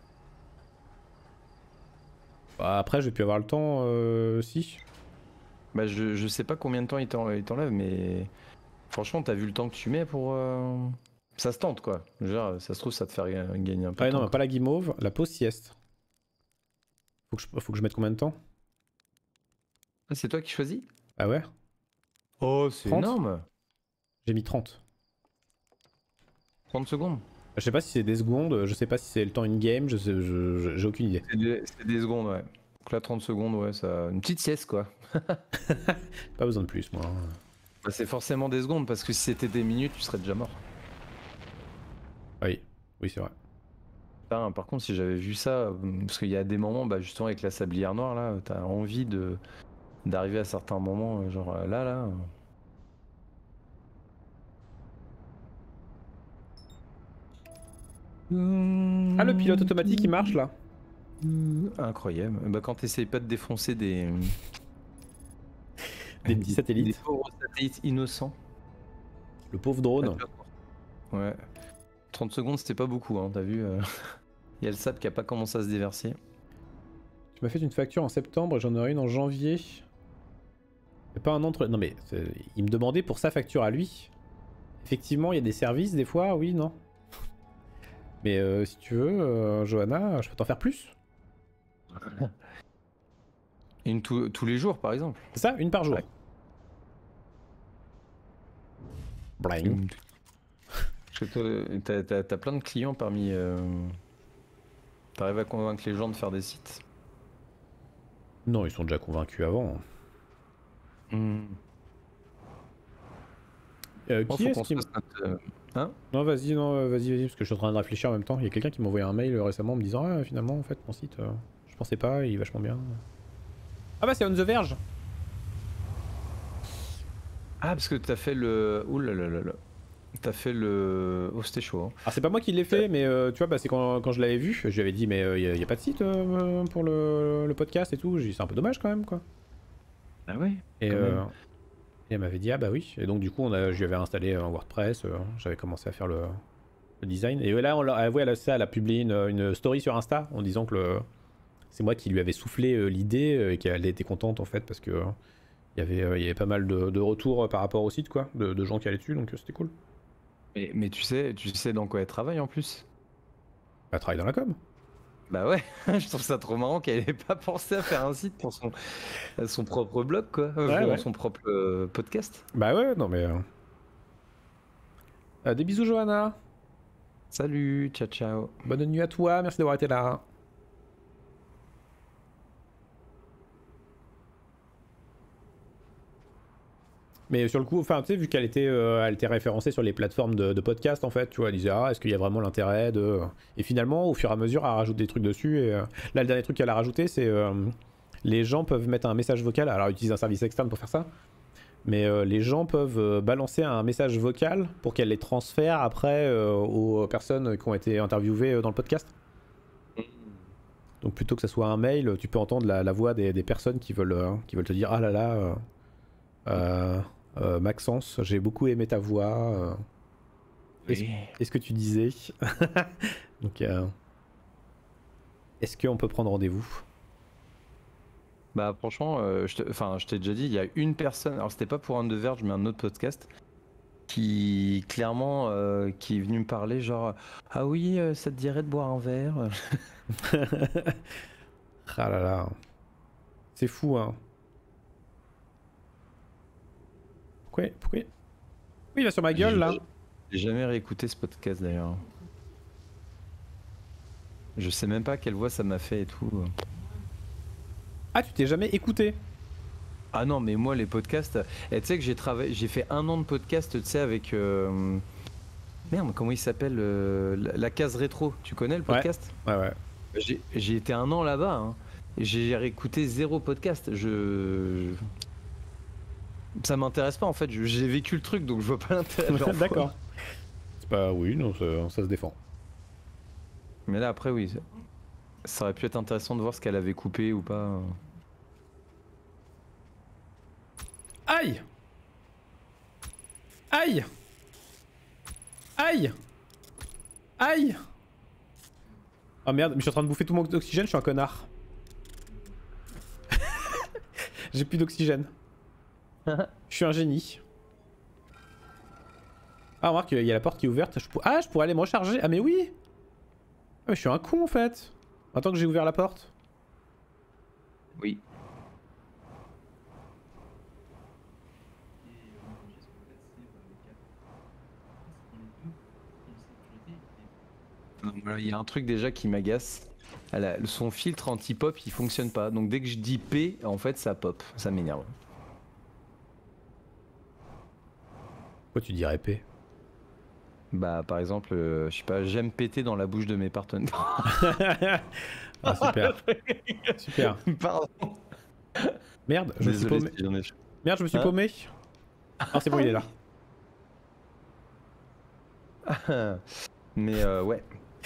Bah, après, je vais plus avoir le temps, euh, si. Bah, je, je sais pas combien de temps il t'en- il t'enlève, mais franchement, t'as vu le temps que tu mets pour. euh, Ça se tente quoi. Je veux dire, ça se trouve, ça te fait ga- gagner un peu Ah de non, temps. mais pas la guimauve, la pause sieste. Faut que je, faut que je mette combien de temps? Ah, c'est toi qui choisis? Ah ouais? Oh, c'est trente. énorme. J'ai mis trente. trente secondes. Je sais pas si c'est des secondes, je sais pas si c'est le temps in-game, je sais, je- je- j'ai aucune idée. C'est des, c'est des secondes, ouais. Donc là, trente secondes, ouais, ça. Une petite sieste quoi. Pas besoin de plus, moi. Bah, c'est forcément des secondes parce que si c'était des minutes, tu serais déjà mort. Oui, oui, c'est vrai. Putain, par contre, si j'avais vu ça, euh, parce qu'il y a des moments, bah, justement avec la sablière noire, là, t'as envie de d'arriver à certains moments, euh, genre euh, là, là. euh. Ah, le pilote automatique, il marche là? Incroyable. Bah, quand t'essayes pas de défoncer des. Des petits satellites. Des pauvres satellites innocents. Le pauvre drone. Ouais. trente secondes, c'était pas beaucoup, hein, t'as vu. euh. Il y a le sable qui a pas commencé à se déverser. Tu m'as fait une facture en septembre, j'en aurai une en janvier. C'est pas un entre... Non mais, c'est- il me demandait pour sa facture à lui. Effectivement, il y a des services des fois, oui, non. Mais euh, si tu veux, euh, Johanna, je peux t'en faire plus. Une tous tous les jours, par exemple. C'est ça, une par jour. Ouais. Bling. Parce que toi, t'as- t'as t'as plein de clients parmi. euh, T'arrives à convaincre les gens de faire des sites. Non, ils sont déjà convaincus avant. Hmm. Euh, Bon, qui faut est-ce qu'on qui... se fasse notre, euh, Hein? Non, vas-y, non, euh, vas-y, vas-y, parce que je suis en train de réfléchir en même temps. Il y a quelqu'un qui m'a envoyé un mail euh, récemment en me disant ah, finalement, en fait, mon site, euh, je pensais pas, il est vachement bien. Ah bah, c'est On The Verge. Ah, parce que t'as fait le. Ouh là là là là. T'as fait le. Oh, c'était chaud. Hein. Alors, c'est pas moi qui l'ai fait, mais euh, tu vois, bah, c'est quand, quand je l'avais vu, je lui avais dit, mais il n'y a, a pas de site euh, pour le, le podcast et tout. J'ai dit, c'est un peu dommage quand même, quoi. Ah ouais. Et, quand euh, même. et elle m'avait dit, ah bah oui. Et donc, du coup, on a, je lui avais installé un WordPress, euh, j'avais commencé à faire le, le design. Et là, on l'a, elle, ouais, elle, a, ça, elle a publié une, une story sur Insta en disant que le, c'est moi qui lui avais soufflé euh, l'idée euh, et qu'elle était contente en fait parce que euh, il y avait, euh, il y avait pas mal de, de retours euh, par rapport au site, quoi, de, de gens qui allaient dessus, donc euh, c'était cool. Mais, mais tu sais, tu sais dans quoi elle travaille en plus? Elle travaille dans la com. Bah ouais, je trouve ça trop marrant qu'elle ait pas pensé à faire un site pour son, son propre blog, quoi. Euh, Ouais, pour ouais. son propre euh, podcast. Bah ouais, non mais. euh, euh, des bisous, Johanna. Salut, ciao ciao. Bonne nuit à toi, merci d'avoir été là. Mais sur le coup, enfin, tu sais, vu qu'elle était, euh, elle était référencée sur les plateformes de, de podcast, en fait, tu vois, elle disait, ah, est-ce qu'il y a vraiment l'intérêt de. Et finalement, au fur et à mesure, elle rajoute des trucs dessus. Et euh, là, le dernier truc qu'elle a rajouté, c'est. euh, les gens peuvent mettre un message vocal. Alors, elle utilise un service externe pour faire ça. Mais euh, les gens peuvent euh, balancer un message vocal pour qu'elle les transfère après euh, aux personnes qui ont été interviewées euh, dans le podcast. Donc plutôt que ça soit un mail, tu peux entendre la, la voix des, des personnes qui veulent, euh, qui veulent te dire ah là là, euh, euh, euh, Maxence, j'ai beaucoup aimé ta voix. euh, Est-ce Oui. est-ce que tu disais Donc euh, est-ce qu'on peut prendre rendez-vous? Bah franchement, euh, je te- enfin, je t'ai déjà dit, il y a une personne, alors c'était pas pour un de Verge, mais un autre podcast, qui clairement, euh, qui est venu me parler genre, ah oui, euh, ça te dirait de boire un verre? Ah là là, c'est fou hein. Pourquoi, pourquoi, oui, il va sur ma gueule J'ai- là. J'ai jamais réécouté ce podcast d'ailleurs. Je sais même pas quelle voix ça m'a fait et tout. Ah, tu t'es jamais écouté? Ah non, mais moi les podcasts, et tu sais que j'ai travaillé, j'ai fait un an de podcast, tu sais avec euh, merde, comment il s'appelle, euh, la, la case rétro. Tu connais le Ouais. podcast? Ouais, ouais. J'ai j'ai été un an là-bas. Hein, et j'ai réécouté zéro podcast. Je Ça m'intéresse pas en fait, je- j'ai vécu le truc donc je vois pas l'intérêt de leur foi. D'accord. C'est pas... Oui, non, ça, ça se défend. Mais là après oui, ça- ça aurait pu être intéressant de voir ce qu'elle avait coupé ou pas. Aïe! Aïe! Aïe! Aïe! Oh merde, mais je suis en train de bouffer tout mon oxygène, je suis un connard. J'ai plus d'oxygène. Je suis un génie. Ah, remarque, il y a la porte qui est ouverte. Je pour... Ah, je pourrais aller me recharger. Ah, mais oui! Ah, mais je suis un con en fait. Attends que j'ai ouvert la porte. Oui. Il y a un truc déjà qui m'agace. Elle a- Son filtre anti-pop il fonctionne pas. Donc dès que je dis P, en fait ça pop. Ça m'énerve. Pourquoi tu dirais P? Bah par exemple, euh, je sais pas, j'aime péter dans la bouche de mes partenaires. Ah, super. Super. Pardon. Merde, je me suis Désolé paumé. si j'en ai... Merde, je me suis Hein paumé. Ah, c'est bon, il est là. Mais euh, ouais.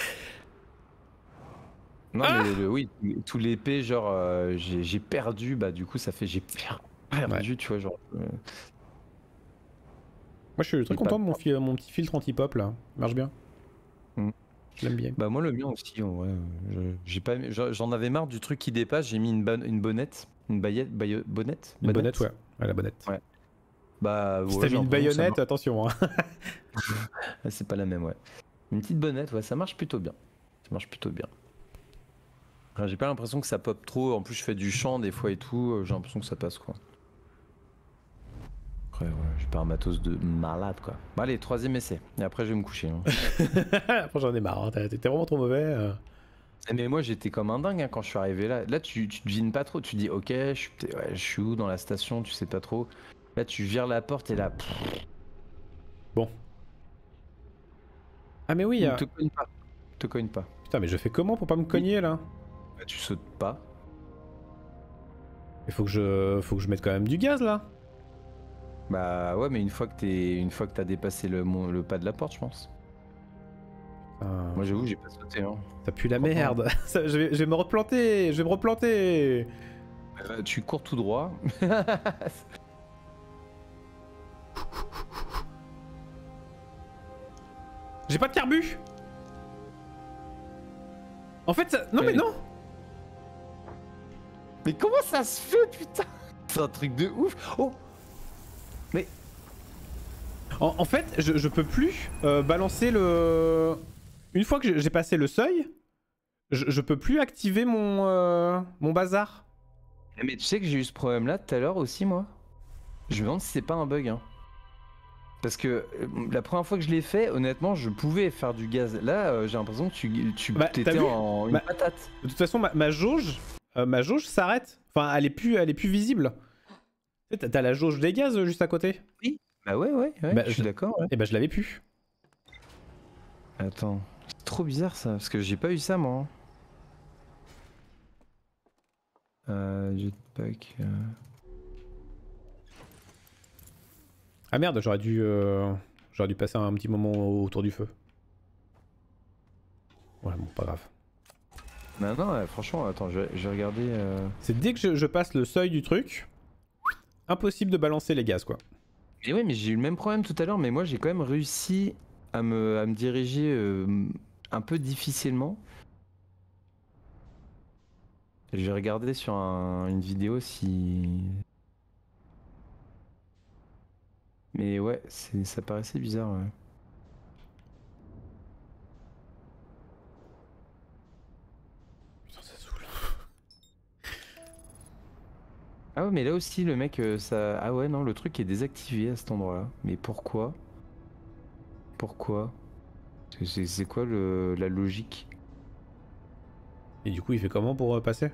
Non Ah mais le- oui, tous les P, genre euh, j'ai j'ai perdu, bah du coup ça fait j'ai per- perdu, Ouais. tu vois, genre. euh, Moi, je suis très j'ai pas content le de mon, temps. fi- mon petit filtre anti-pop là. Il marche bien. Mm. Je l'aime bien. Bah moi le mien aussi, en vrai. euh, je- J'ai pas, aimé- j'en j'en avais marre du truc qui dépasse. J'ai mis une, bonne- une bonnette, une baillette, baille- bonnette, Une bonnette, ouais. Ouais, la bonnette. Ouais. Bah Si ouais, t'as j'ai mis une l'impression que ça baïonnette, attention. Hein. marche. Ah, c'est pas la même, ouais. Une petite bonnette, ouais, ça marche plutôt bien. Ça marche plutôt bien. Enfin, j'ai pas l'impression que ça pop trop. En plus, je fais du chant des fois et tout. euh, J'ai l'impression que ça passe quoi. Après, ouais, j'ai pas un matos de malade quoi. Bon, allez, troisième essai. Et après, je vais me coucher. hein. Après, j'en ai marre. Hein. T'es t'es vraiment trop mauvais. euh. Eh, Mais moi, j'étais comme un dingue hein, quand je suis arrivé là. Là, tu, tu devines pas trop. Tu dis, ok, je suis, peut-être- ouais, je suis où dans la station, tu sais pas trop. Là, tu vires la porte et là, pff, Bon. Ah, mais oui. il y a- te cogne pas. Te cogne pas. Putain, mais je fais comment pour pas me cogner là? Bah, tu sautes pas. Il faut que je, faut que je mette quand même du gaz là. Bah ouais, mais une fois que t'es, une fois que t'as dépassé le, mon- le pas de la porte, je pense. Putain, Moi, j'avoue, j'ai pas sauté. Hein. ça pue la Franchement. merde. Ça, je, vais, je vais me replanter. Je vais me replanter. Euh, tu cours tout droit. J'ai pas de carbu. En fait, ça... non mais Allez. non. Mais comment ça se fait, putain? C'est un truc de ouf. Oh, En, en fait, je, je peux plus euh, balancer le. Une fois que j'ai- j'ai passé le seuil, je, je peux plus activer mon euh, mon bazar. mais tu sais que j'ai eu ce problème-là tout à l'heure aussi, moi. Je me demande si c'est pas un bug. Hein. Parce que euh, la première fois que je l'ai fait, honnêtement, je pouvais faire du gaz. Là, euh, j'ai l'impression que tu, tu Bah, t'as t'étais vu en une Bah- patate. De toute façon, ma, ma jauge, euh, ma jauge s'arrête. Enfin, elle est plus, elle est plus visible. Tu sais, T'as t'as la jauge des gaz euh, juste à côté. Bah ouais, ouais, ouais, Bah, je suis je- d'accord. Ouais. Et bah je l'avais plus. Attends, c'est trop bizarre ça, parce que j'ai pas eu ça moi. hein. Euh, jetpack. euh. Ah merde, j'aurais dû, euh, j'aurais dû passer un petit moment autour du feu. Ouais, bon, pas grave. Non, non, ouais, franchement, attends, je vais, je vais regarder. euh. C'est dès que je, je passe le seuil du truc, impossible de balancer les gaz quoi. Mais ouais, mais j'ai eu le même problème tout à l'heure, mais moi j'ai quand même réussi à me, à me diriger euh, un peu difficilement. Je vais regarder sur un- une vidéo si. Mais ouais, c'est- ça paraissait bizarre. Ouais. Putain, ça saoule. Ah ouais, mais là aussi, le mec, euh, ça. Ah ouais, non, le truc est désactivé à cet endroit-là. Mais pourquoi? Pourquoi? C'est- C'est c'est quoi le, la logique? Et du coup, il fait comment pour euh, passer?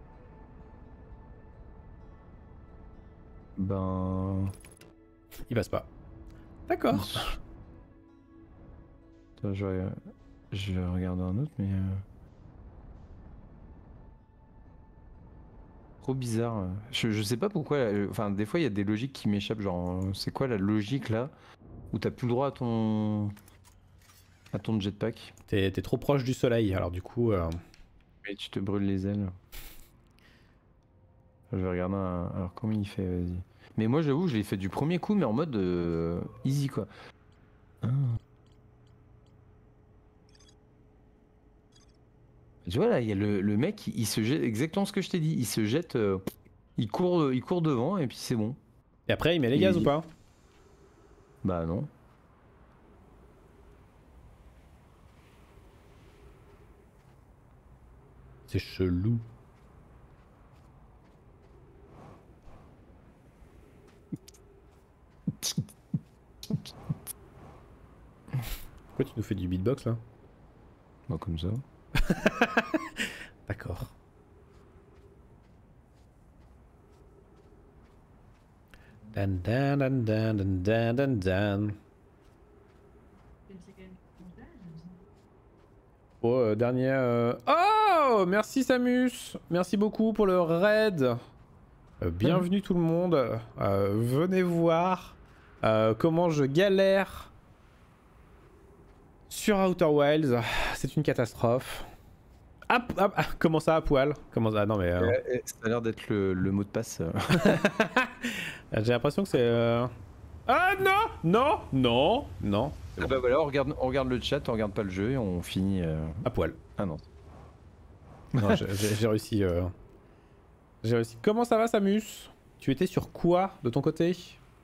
Ben. Il passe pas. D'accord. Attends, je vais, je vais regarder un autre, mais. euh, trop bizarre. Je, je sais pas pourquoi. euh, Enfin, des fois, il y a des logiques qui m'échappent. Genre, euh, c'est quoi la logique là où t'as plus le droit à ton à ton jetpack T'es t'es trop proche du soleil, alors du coup... euh, et tu te brûles les ailes. Je vais regarder. Un... Alors, comment il fait Vas-y. Mais moi, j'avoue, je l'ai fait du premier coup, mais en mode euh, easy quoi. Ah. Tu vois là, il y a le, le mec, il, il se jette exactement ce que je t'ai dit. Il se jette, euh, il court, il court devant et puis c'est bon. Et après, il met les Il- gaz ou pas? Bah non. C'est chelou. Pourquoi tu nous fais du beatbox là? Bah comme ça. D'accord. Dan dan dan dan dan dan dan dan. Oh, euh, dernier... euh, Oh, merci Samus. Merci beaucoup pour le raid. Euh, bienvenue tout le monde. Euh, venez voir euh, comment je galère sur Outer Wilds. C'est une catastrophe. Ah, ah, ah, comment ça à poil? Comment ça? Ah, non mais... euh, Euh, ça a l'air d'être le, le mot de passe. euh. J'ai l'impression que c'est... euh, Ah non! Non! Non! Non! C'est Ah bon. bah voilà, on regarde, on regarde le chat, on regarde pas le jeu et on finit. euh, À poil. Ah non. Non, j'ai- j'ai j'ai réussi. euh, J'ai réussi. Comment ça va, Samus? Tu étais sur quoi de ton côté?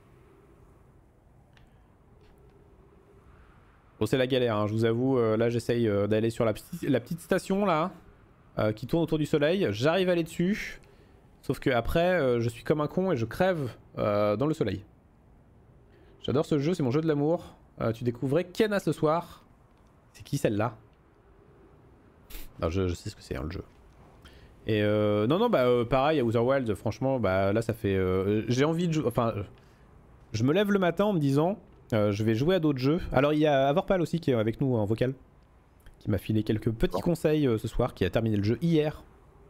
Bon, c'est la galère, hein, je vous avoue. euh, là, j'essaye euh, d'aller sur la, petite- la petite station là, euh, qui tourne autour du soleil. J'arrive à aller dessus. Sauf que après, euh, je suis comme un con et je crève euh, dans le soleil. J'adore ce jeu, c'est mon jeu de l'amour. Euh, tu découvrais Kenna ce soir. C'est qui celle-là? Non, je, je sais ce que c'est, hein, le jeu. Et euh, non, non, bah euh, pareil, à Outer Wilds, franchement, bah là ça fait. Euh, J'ai envie de jouer. Enfin, euh, je me lève le matin en me disant, euh, je vais jouer à d'autres jeux. Alors il y a Avorpal aussi qui est avec nous en vocal, qui m'a filé quelques petits Bon. conseils euh, ce soir, qui a terminé le jeu hier.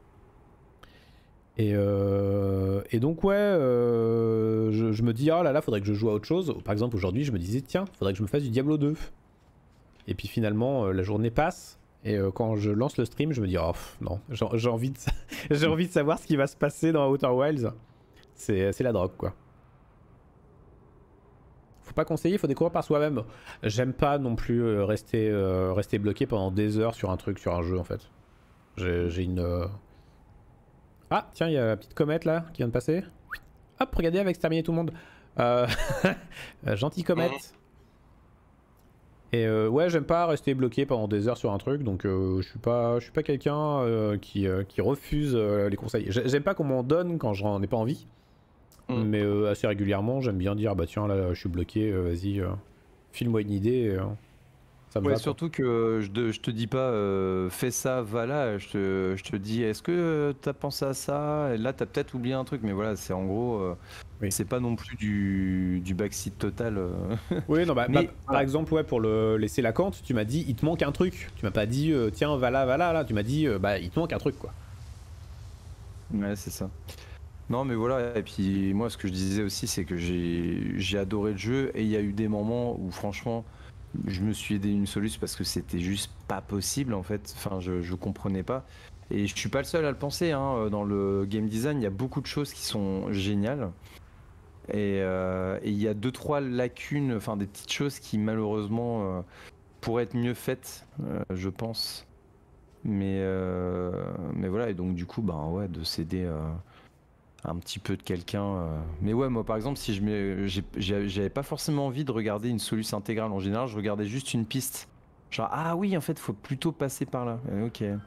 Et, euh, et donc ouais, euh, je, je me dis, oh là là, faudrait que je joue à autre chose. Par exemple, aujourd'hui, je me disais, tiens, faudrait que je me fasse du Diablo deux. Et puis finalement, euh, la journée passe. Et euh, quand je lance le stream, je me dis, oh pff, non, j'ai j'ai envie, de... j'ai envie de savoir ce qui va se passer dans Outer Wilds. C'est la drogue, quoi. Faut pas conseiller, faut découvrir par soi-même. J'aime pas non plus euh, rester, euh, rester bloqué pendant des heures sur un truc, sur un jeu, en fait. J'ai une... Euh... Ah, tiens, il y a la petite comète, là, qui vient de passer. Hop, regardez, avec exterminer tout le monde. Euh... Gentil comète. Et euh, ouais, j'aime pas rester bloqué pendant des heures sur un truc, donc euh, je suis pas, je suis pas quelqu'un euh, qui, euh, qui refuse euh, les conseils. J'aime pas qu'on m'en donne quand j'en ai pas envie, mm. mais euh, assez régulièrement, j'aime bien dire bah tiens là je suis bloqué, euh, vas-y, euh, file-moi une idée, euh, ça me Ouais, va. surtout quoi. Que je te, je te dis pas euh, fais ça, va là. Je te, je te dis est-ce que euh, t'as pensé à ça? Et là, t'as peut-être oublié un truc, mais voilà, c'est en gros. Euh, oui. C'est pas non plus du, du backseat total. Euh. Oui, non, bah, mais, bah, par voilà. exemple, ouais, pour le laisser la cante, tu m'as dit il te manque un truc. Tu m'as pas dit euh, tiens, va là, va là, là. Tu m'as dit euh, bah il te manque un truc, quoi. Ouais, c'est ça. Non, mais voilà. Et puis moi, ce que je disais aussi, c'est que j'ai adoré le jeu et il y a eu des moments où franchement. Je me suis aidé une solution parce que c'était juste pas possible en fait. Enfin, je, je comprenais pas. Et je suis pas le seul à le penser. Hein. Dans le game design, il y a beaucoup de choses qui sont géniales. Et euh, il y a deux trois lacunes, enfin des petites choses qui malheureusement euh, pourraient être mieux faites, euh, je pense. Mais euh, mais voilà. Et donc du coup, ben ouais, de s'aider. Euh, un petit peu de quelqu'un. Euh... Mais ouais, moi par exemple, si je mets, j'avais pas forcément envie de regarder une solution intégrale. En général, je regardais juste une piste. Genre ah oui, en fait, faut plutôt passer par là. Euh, ok. Et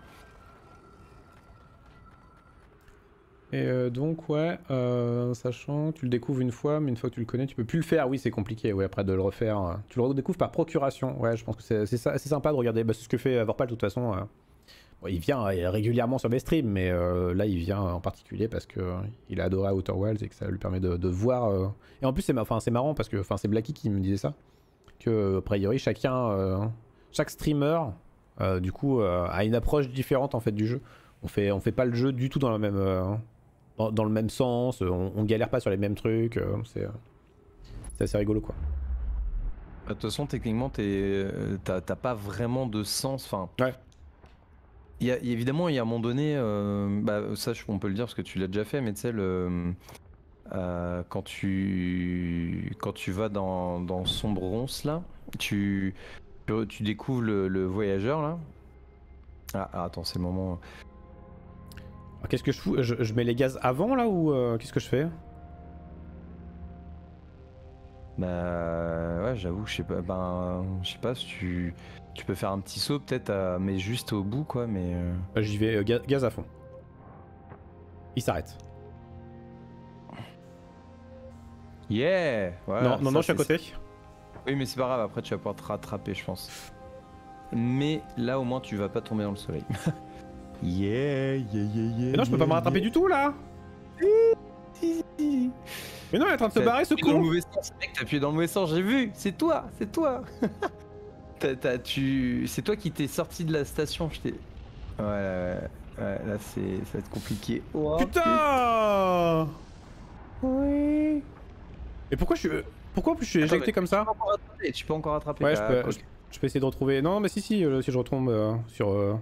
euh, donc ouais, euh, sachant tu le découvres une fois, mais une fois que tu le connais, tu peux plus le faire. Oui, c'est compliqué. Ouais, après de le refaire, tu le redécouvres par procuration. Ouais, je pense que c'est assez sympa de regarder. Bah, c'est ce que fait Avorpal de toute façon. Euh... Bon, il vient régulièrement sur mes streams, mais euh, là il vient en particulier parce que euh, il a adoré Outer Wilds et que ça lui permet de, de voir. Euh... Et en plus c'est enfin, marrant parce que c'est Blacky qui me disait ça, que a priori chacun, euh, chaque streamer, euh, du coup, euh, a une approche différente en fait du jeu. On fait, on fait pas le jeu du tout dans la même, euh, dans, dans le même sens, on, on galère pas sur les mêmes trucs, euh, c'est euh, assez rigolo quoi. De toute façon, techniquement, t'as pas vraiment de sens. Enfin, ouais. Y a, évidemment, il y a un moment donné, euh, bah, ça on peut le dire parce que tu l'as déjà fait, mais tu sais, le, euh, quand, tu, quand tu vas dans, dans Sombre Ronce, là, tu, tu découvres le, le voyageur, là. Ah, ah attends, c'est le moment. Qu'est-ce que je fous je, je mets les gaz avant, là, ou euh, qu'est-ce que je fais? Bah ouais, j'avoue, je sais pas, ben, je sais pas si tu, tu peux faire un petit saut peut-être, mais juste au bout quoi, mais. Euh... J'y vais, euh, gaz, gaz à fond. Il s'arrête. Yeah. Voilà, non, non, ça, non, je suis à côté. Oui, mais c'est pas grave, après tu vas pouvoir te rattraper, je pense. Mais là au moins tu vas pas tomber dans le soleil. yeah, yeah, yeah, yeah. Mais non, je peux pas me rattraper yeah. du tout là. Mais non, il est en train de se barrer ce con. Mec, t'as appuyé dans le mauvais sens, j'ai vu, c'est toi, c'est toi. tu... C'est toi qui t'es sorti de la station, je t'ai... Ouais, ouais, ouais, là c'est... ça va être compliqué. Oh, putain. Oui. Et pourquoi je suis... Pourquoi je suis éjecté Attends, comme ça? Tu peux encore rattraper. Ouais, je peux, je, je peux essayer de retrouver... Non, mais si, si, euh, si je retombe euh, sur... Euh...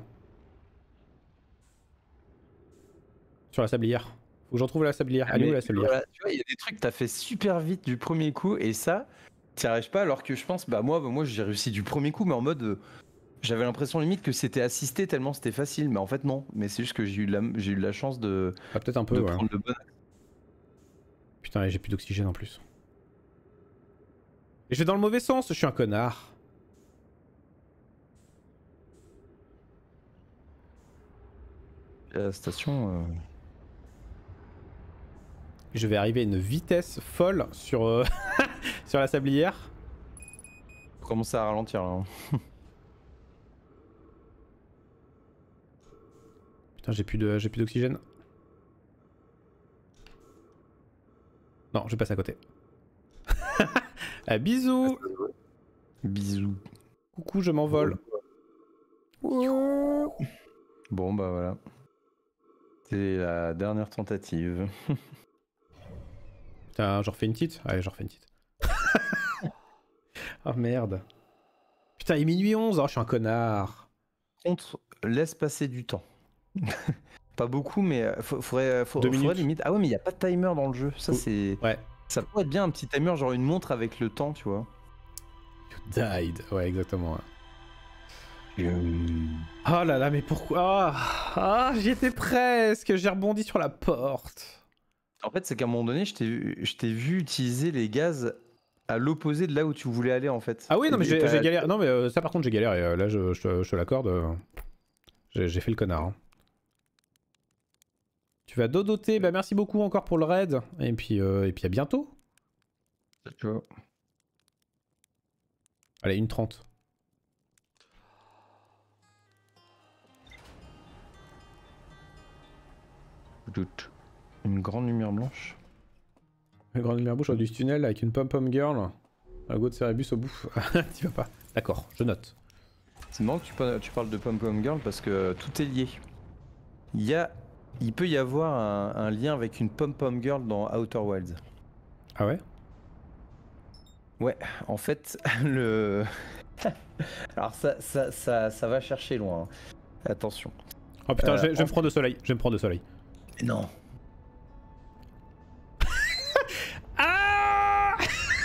Sur la sablière. Faut que je retrouve la sablière. Elle est où la sablière? Voilà, tu vois, il y a des trucs que t'as fait super vite du premier coup et ça, t'y arrives pas alors que je pense, bah moi, bah, moi j'ai réussi du premier coup, mais en mode, euh, j'avais l'impression limite que c'était assisté tellement c'était facile, mais en fait non. Mais c'est juste que j'ai eu de la, j'ai eu de la chance de, ah, peut-être un peu, de ouais. prendre le bon. Putain, j'ai plus d'oxygène en plus. Et je vais dans le mauvais sens, je suis un connard. La station. Euh... Je vais arriver à une vitesse folle sur, euh, sur la sablière. Faut commencer à ralentir là. Hein. Putain, j'ai plus de, j'ai plus d'oxygène. Non, je passe à côté. ah, bisous. Bisous. Coucou, je m'envole. Bon bah voilà. C'est la dernière tentative. Putain, j'en refais une petite? Allez, j'en refais une petite. Oh merde. Putain, il est minuit onze, oh, je suis un connard. Contre, laisse passer du temps. Pas beaucoup, mais faudrait, faudrait, Deux faudrait minutes. limite. Ah ouais, mais il n'y a pas de timer dans le jeu. Ça, c'est. Ouais. Ça pourrait être bien un petit timer, genre une montre avec le temps, tu vois. You died. Ouais, exactement. Ouais. Mmh. Oh là là, mais pourquoi? Ah, j'y étais presque. J'ai rebondi sur la porte. En fait, c'est qu'à un moment donné, je t'ai vu, je t'ai vu utiliser les gaz à l'opposé de là où tu voulais aller, en fait. Ah oui, non, mais j'ai t'as... galéré. Non, mais euh, ça, par contre, j'ai galéré. Là, je, je, je te l'accorde. Euh... J'ai fait le connard. Hein. Tu vas dodoter. Bah, merci beaucoup encore pour le raid. Et puis, euh, et puis à bientôt. Tu vois. Allez, une trente. Une grande lumière blanche. Une grande lumière blanche au du tunnel avec une pom-pom girl. Un go de Cerebus au bout. Tu vas pas. D'accord, je note. C'est marrant que tu, tu parles de pom-pom girl parce que tout est lié. Il y a... Il peut y avoir un, un lien avec une pom-pom girl dans Outer Wilds. Ah ouais? Ouais, en fait, le... Alors ça, ça, ça, ça va chercher loin. Hein. Attention. Oh putain, euh, je, je vais me prendre de soleil. Je vais me prendre de soleil. Non. Ah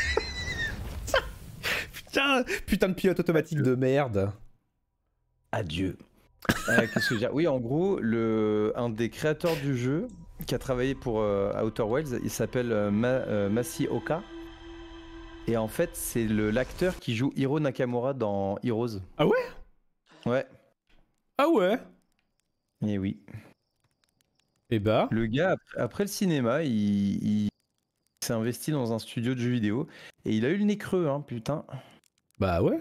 putain, putain de pilote automatique de merde. Adieu. Euh, Qu'est-ce que je veux dire? Oui, en gros, le, un des créateurs du jeu qui a travaillé pour euh, Outer Wilds, il s'appelle euh, Ma, euh, Masi Oka. Et en fait, c'est l'acteur qui joue Hiro Nakamura dans Heroes. Ah ouais? Ouais. Ah ouais? Et oui. Et bah? Le gars, après, après le cinéma, il, il s'est investi dans un studio de jeux vidéo. Et il a eu le nez creux, hein, putain. Bah ouais.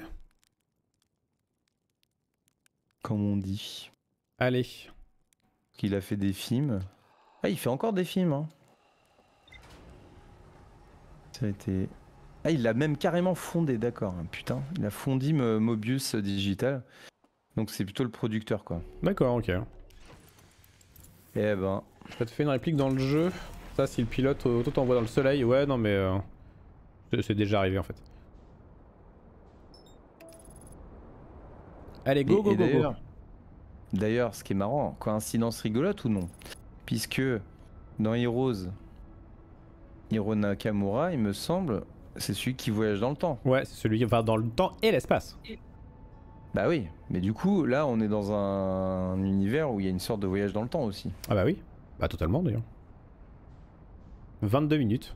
Comme on dit. Allez. Qu'il a fait des films. Ah, il fait encore des films, hein. Ça a été... Ah, il l'a même carrément fondé, d'accord, hein, putain. Il a fondé Mobius Digital. Donc c'est plutôt le producteur, quoi. D'accord, ok. Eh ben. Ça te fait une réplique dans le jeu. Ça, si le pilote auto t'envoie dans le soleil. Ouais, non, mais. Euh, c'est déjà arrivé en fait. Allez, go, Et, go, et go, go. D'ailleurs, ce qui est marrant, coïncidence rigolote ou non? Puisque dans Heroes, Hiro Nakamura, il me semble, c'est celui qui voyage dans le temps. Ouais, c'est celui qui va dans le temps et l'espace. Bah oui, mais du coup, là, on est dans un univers où il y a une sorte de voyage dans le temps aussi. Ah bah oui. Bah totalement d'ailleurs. vingt-deux minutes.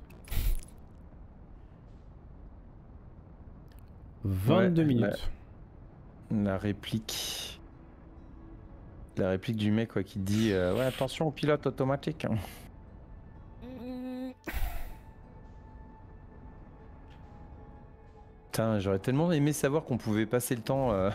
vingt-deux Ouais, minutes. La, la réplique... La réplique du mec quoi, qui dit euh, ouais, attention au pilote automatique. Hein. Putain, j'aurais tellement aimé savoir qu'on pouvait passer le temps. Euh...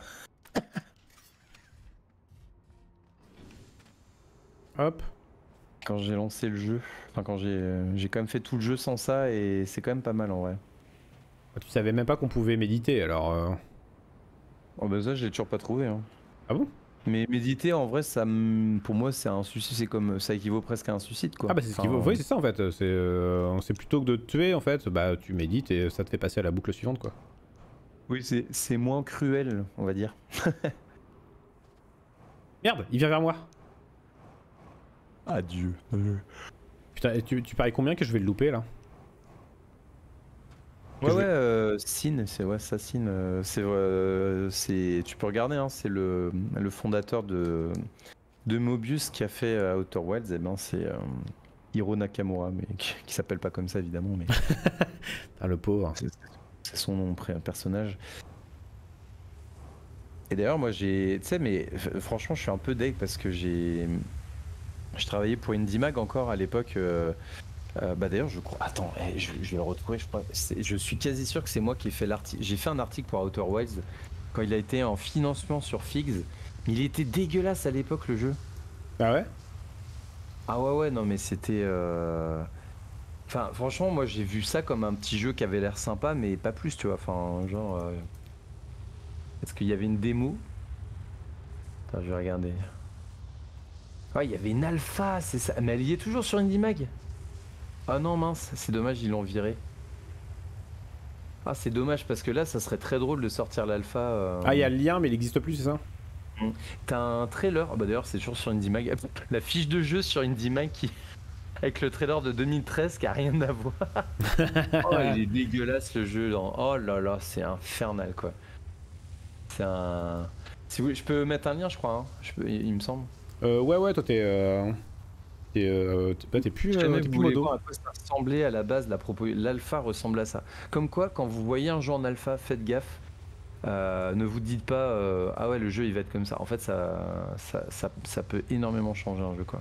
Hop. Quand j'ai lancé le jeu. Enfin, quand j'ai euh, j'ai quand même fait tout le jeu sans ça et c'est quand même pas mal en vrai. Tu savais même pas qu'on pouvait méditer alors. Euh... Oh bah ça, je l'ai toujours pas trouvé. Hein. Ah bon? Mais méditer en vrai, ça, me- pour moi, c'est un suicide. C'est comme ça équivaut presque à un suicide quoi. Ah bah c'est ce qu'il Enfin, faut. Oui, c'est ça en fait. C'est euh, c'est plutôt que de te tuer en fait. Bah tu médites et ça te fait passer à la boucle suivante quoi. Oui, c'est c'est moins cruel, on va dire. Merde, il vient vers moi. Adieu. Putain, et tu, tu paries combien que je vais le louper là? Ouais je ouais, vais- euh, Sin, c'est ouais ça Sin, euh, c'est euh, c'est tu peux regarder hein, c'est le, le fondateur de de Mobius qui a fait euh, Outer Wilds, et ben c'est euh, Hiro Nakamura mais qui, qui s'appelle pas comme ça évidemment mais Ah le pauvre. c'est c'est son nom pré- personnage. Et d'ailleurs moi j'ai tu sais mais f- franchement je suis un peu deg parce que j'ai je travaillais pour IndieMag encore à l'époque. euh, Euh, bah d'ailleurs je crois. Attends, eh, je, je vais le retrouver. Je, crois... c'est- je suis quasi sûr que c'est moi qui ai fait l'article. J'ai fait un article pour Outer Wilds quand il a été en financement sur Figs. Mais il était dégueulasse à l'époque le jeu. Ah ouais? Ah ouais ouais non mais c'était. euh, Enfin franchement moi j'ai vu ça comme un petit jeu qui avait l'air sympa mais pas plus tu vois. Enfin genre. euh, Est-ce qu'il y avait une démo? Attends je vais regarder. Ouais il y avait une alpha c'est ça. Mais elle y est toujours sur IndieMag. Ah non mince c'est dommage ils l'ont viré. Ah, c'est dommage parce que là, ça serait très drôle de sortir l'alpha. euh, Ah il y a le lien mais il existe plus c'est ça? T'as un trailer. Ah bah d'ailleurs, c'est toujours sur IndieMag. La fiche de jeu sur IndieMag qui avec le trailer de deux mille treize qui a rien à voir. Oh, il est dégueulasse le jeu. Dans... Oh là là, c'est infernal quoi. C'est un. Si vous voulez, je peux mettre un lien, je crois. Hein. Je peux... Il me semble. Euh, ouais ouais toi t'es... Euh... T'es euh, t'es- bah, t'es plus, Si euh, jamais t'es vous plus voulez modo. voir à quoi ça ressemblait à la base, la propos... l'alpha ressemble à ça. Comme quoi, quand vous voyez un jeu en alpha, faites gaffe. Euh, ne vous dites pas euh, ah ouais le jeu il va être comme ça. En fait ça ça, ça, ça peut énormément changer un jeu quoi.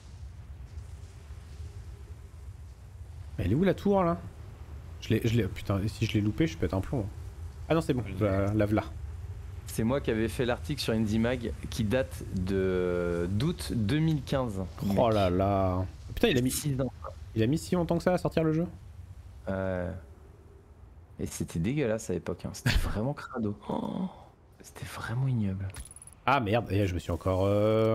Elle est où la tour là? Je l'ai... je l'ai- Putain, si je l'ai loupé je pète un plomb. Ah non c'est bon, je la lave là. C'est moi qui avais fait l'article sur IndieMag qui date de d'août deux mille quinze. Oh là là. Putain il a mis... six ans. Il a mis si longtemps que ça à sortir le jeu? Euh, Et c'était dégueulasse à l'époque. Hein. C'était vraiment crado. Oh, c'était vraiment ignoble. Ah merde, et je me suis encore euh...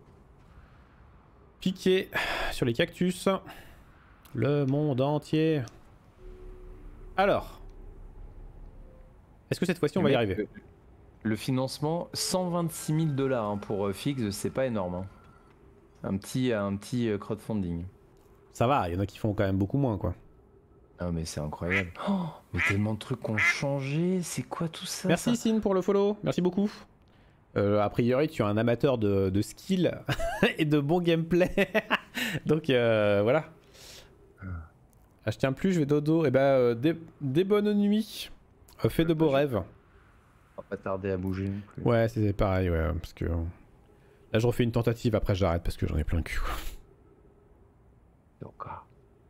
piqué sur les cactus. Le monde entier. Alors, est-ce que cette fois-ci on va y arriver? Le financement, cent vingt-six mille dollars hein, pour Figs, c'est pas énorme. Hein. Un petit, un petit euh, crowdfunding. Ça va, il y en a qui font quand même beaucoup moins quoi. Ah mais c'est incroyable. Oh, mais tellement de trucs ont changé. C'est quoi tout ça? Merci ça Sin pour le follow, merci beaucoup. Euh, a priori tu es un amateur de, de skill et de bon gameplay. Donc euh, voilà. Ah, je tiens plus, je vais dodo. Et bah euh, des, des bonnes nuits. Euh, fais de beaux rêves. On va pas tarder à bouger. non plus. Ouais c'est pareil ouais parce que... Là je refais une tentative après j'arrête parce que j'en ai plein le cul. Quoi. D'accord.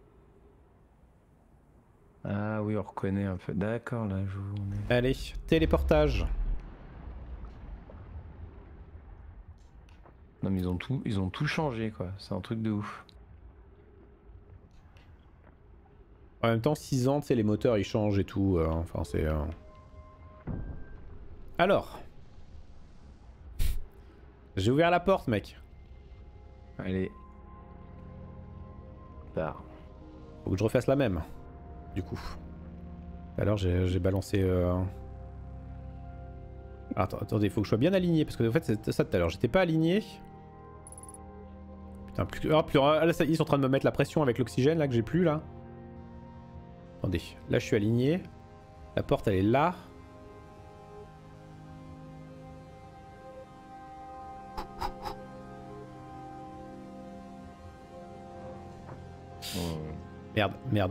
Ah oui, on reconnaît un peu. D'accord, là, je vous... on est- Allez, téléportage. Non, mais ils ont tout, ils ont tout changé, quoi. C'est un truc de ouf. En même temps six ans, tu sais les moteurs ils changent et tout. euh, enfin c'est... euh... Alors. J'ai ouvert la porte mec. Allez. Tard. Faut que je refasse la même, du coup. Alors j'ai balancé... Euh... Ah, attends, attendez, faut que je sois bien aligné, parce que en fait c'est ça tout à l'heure, j'étais pas aligné. Putain, plus... Ah, plus... Ah, là, ça, ils sont en train de me mettre la pression avec l'oxygène, là, que j'ai plus, là. Attendez, là je suis aligné. La porte, elle est là. Oh. Merde, merde.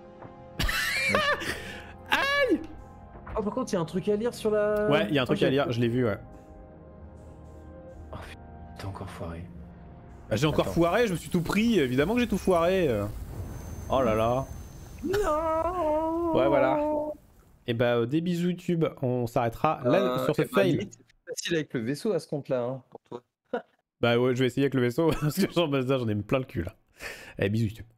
Aïe! Oh, par contre, il y a un truc à lire sur la... Ouais, il y a un truc oh, à lire, je l'ai vu, ouais. Oh, t'es encore foiré. Bah, j'ai encore Attends. foiré, je me suis tout pris, évidemment que j'ai tout foiré. Oh là là. Non. Ouais, voilà. Et bah, euh, des bisous YouTube, on s'arrêtera là Euh, sur ce eh ben, fail. limite, c'est plus facile avec le vaisseau à ce compte-là, hein, pour toi. Bah ouais, je vais essayer avec le vaisseau, parce que j'en ai plein le cul là. Allez, bisous YouTube.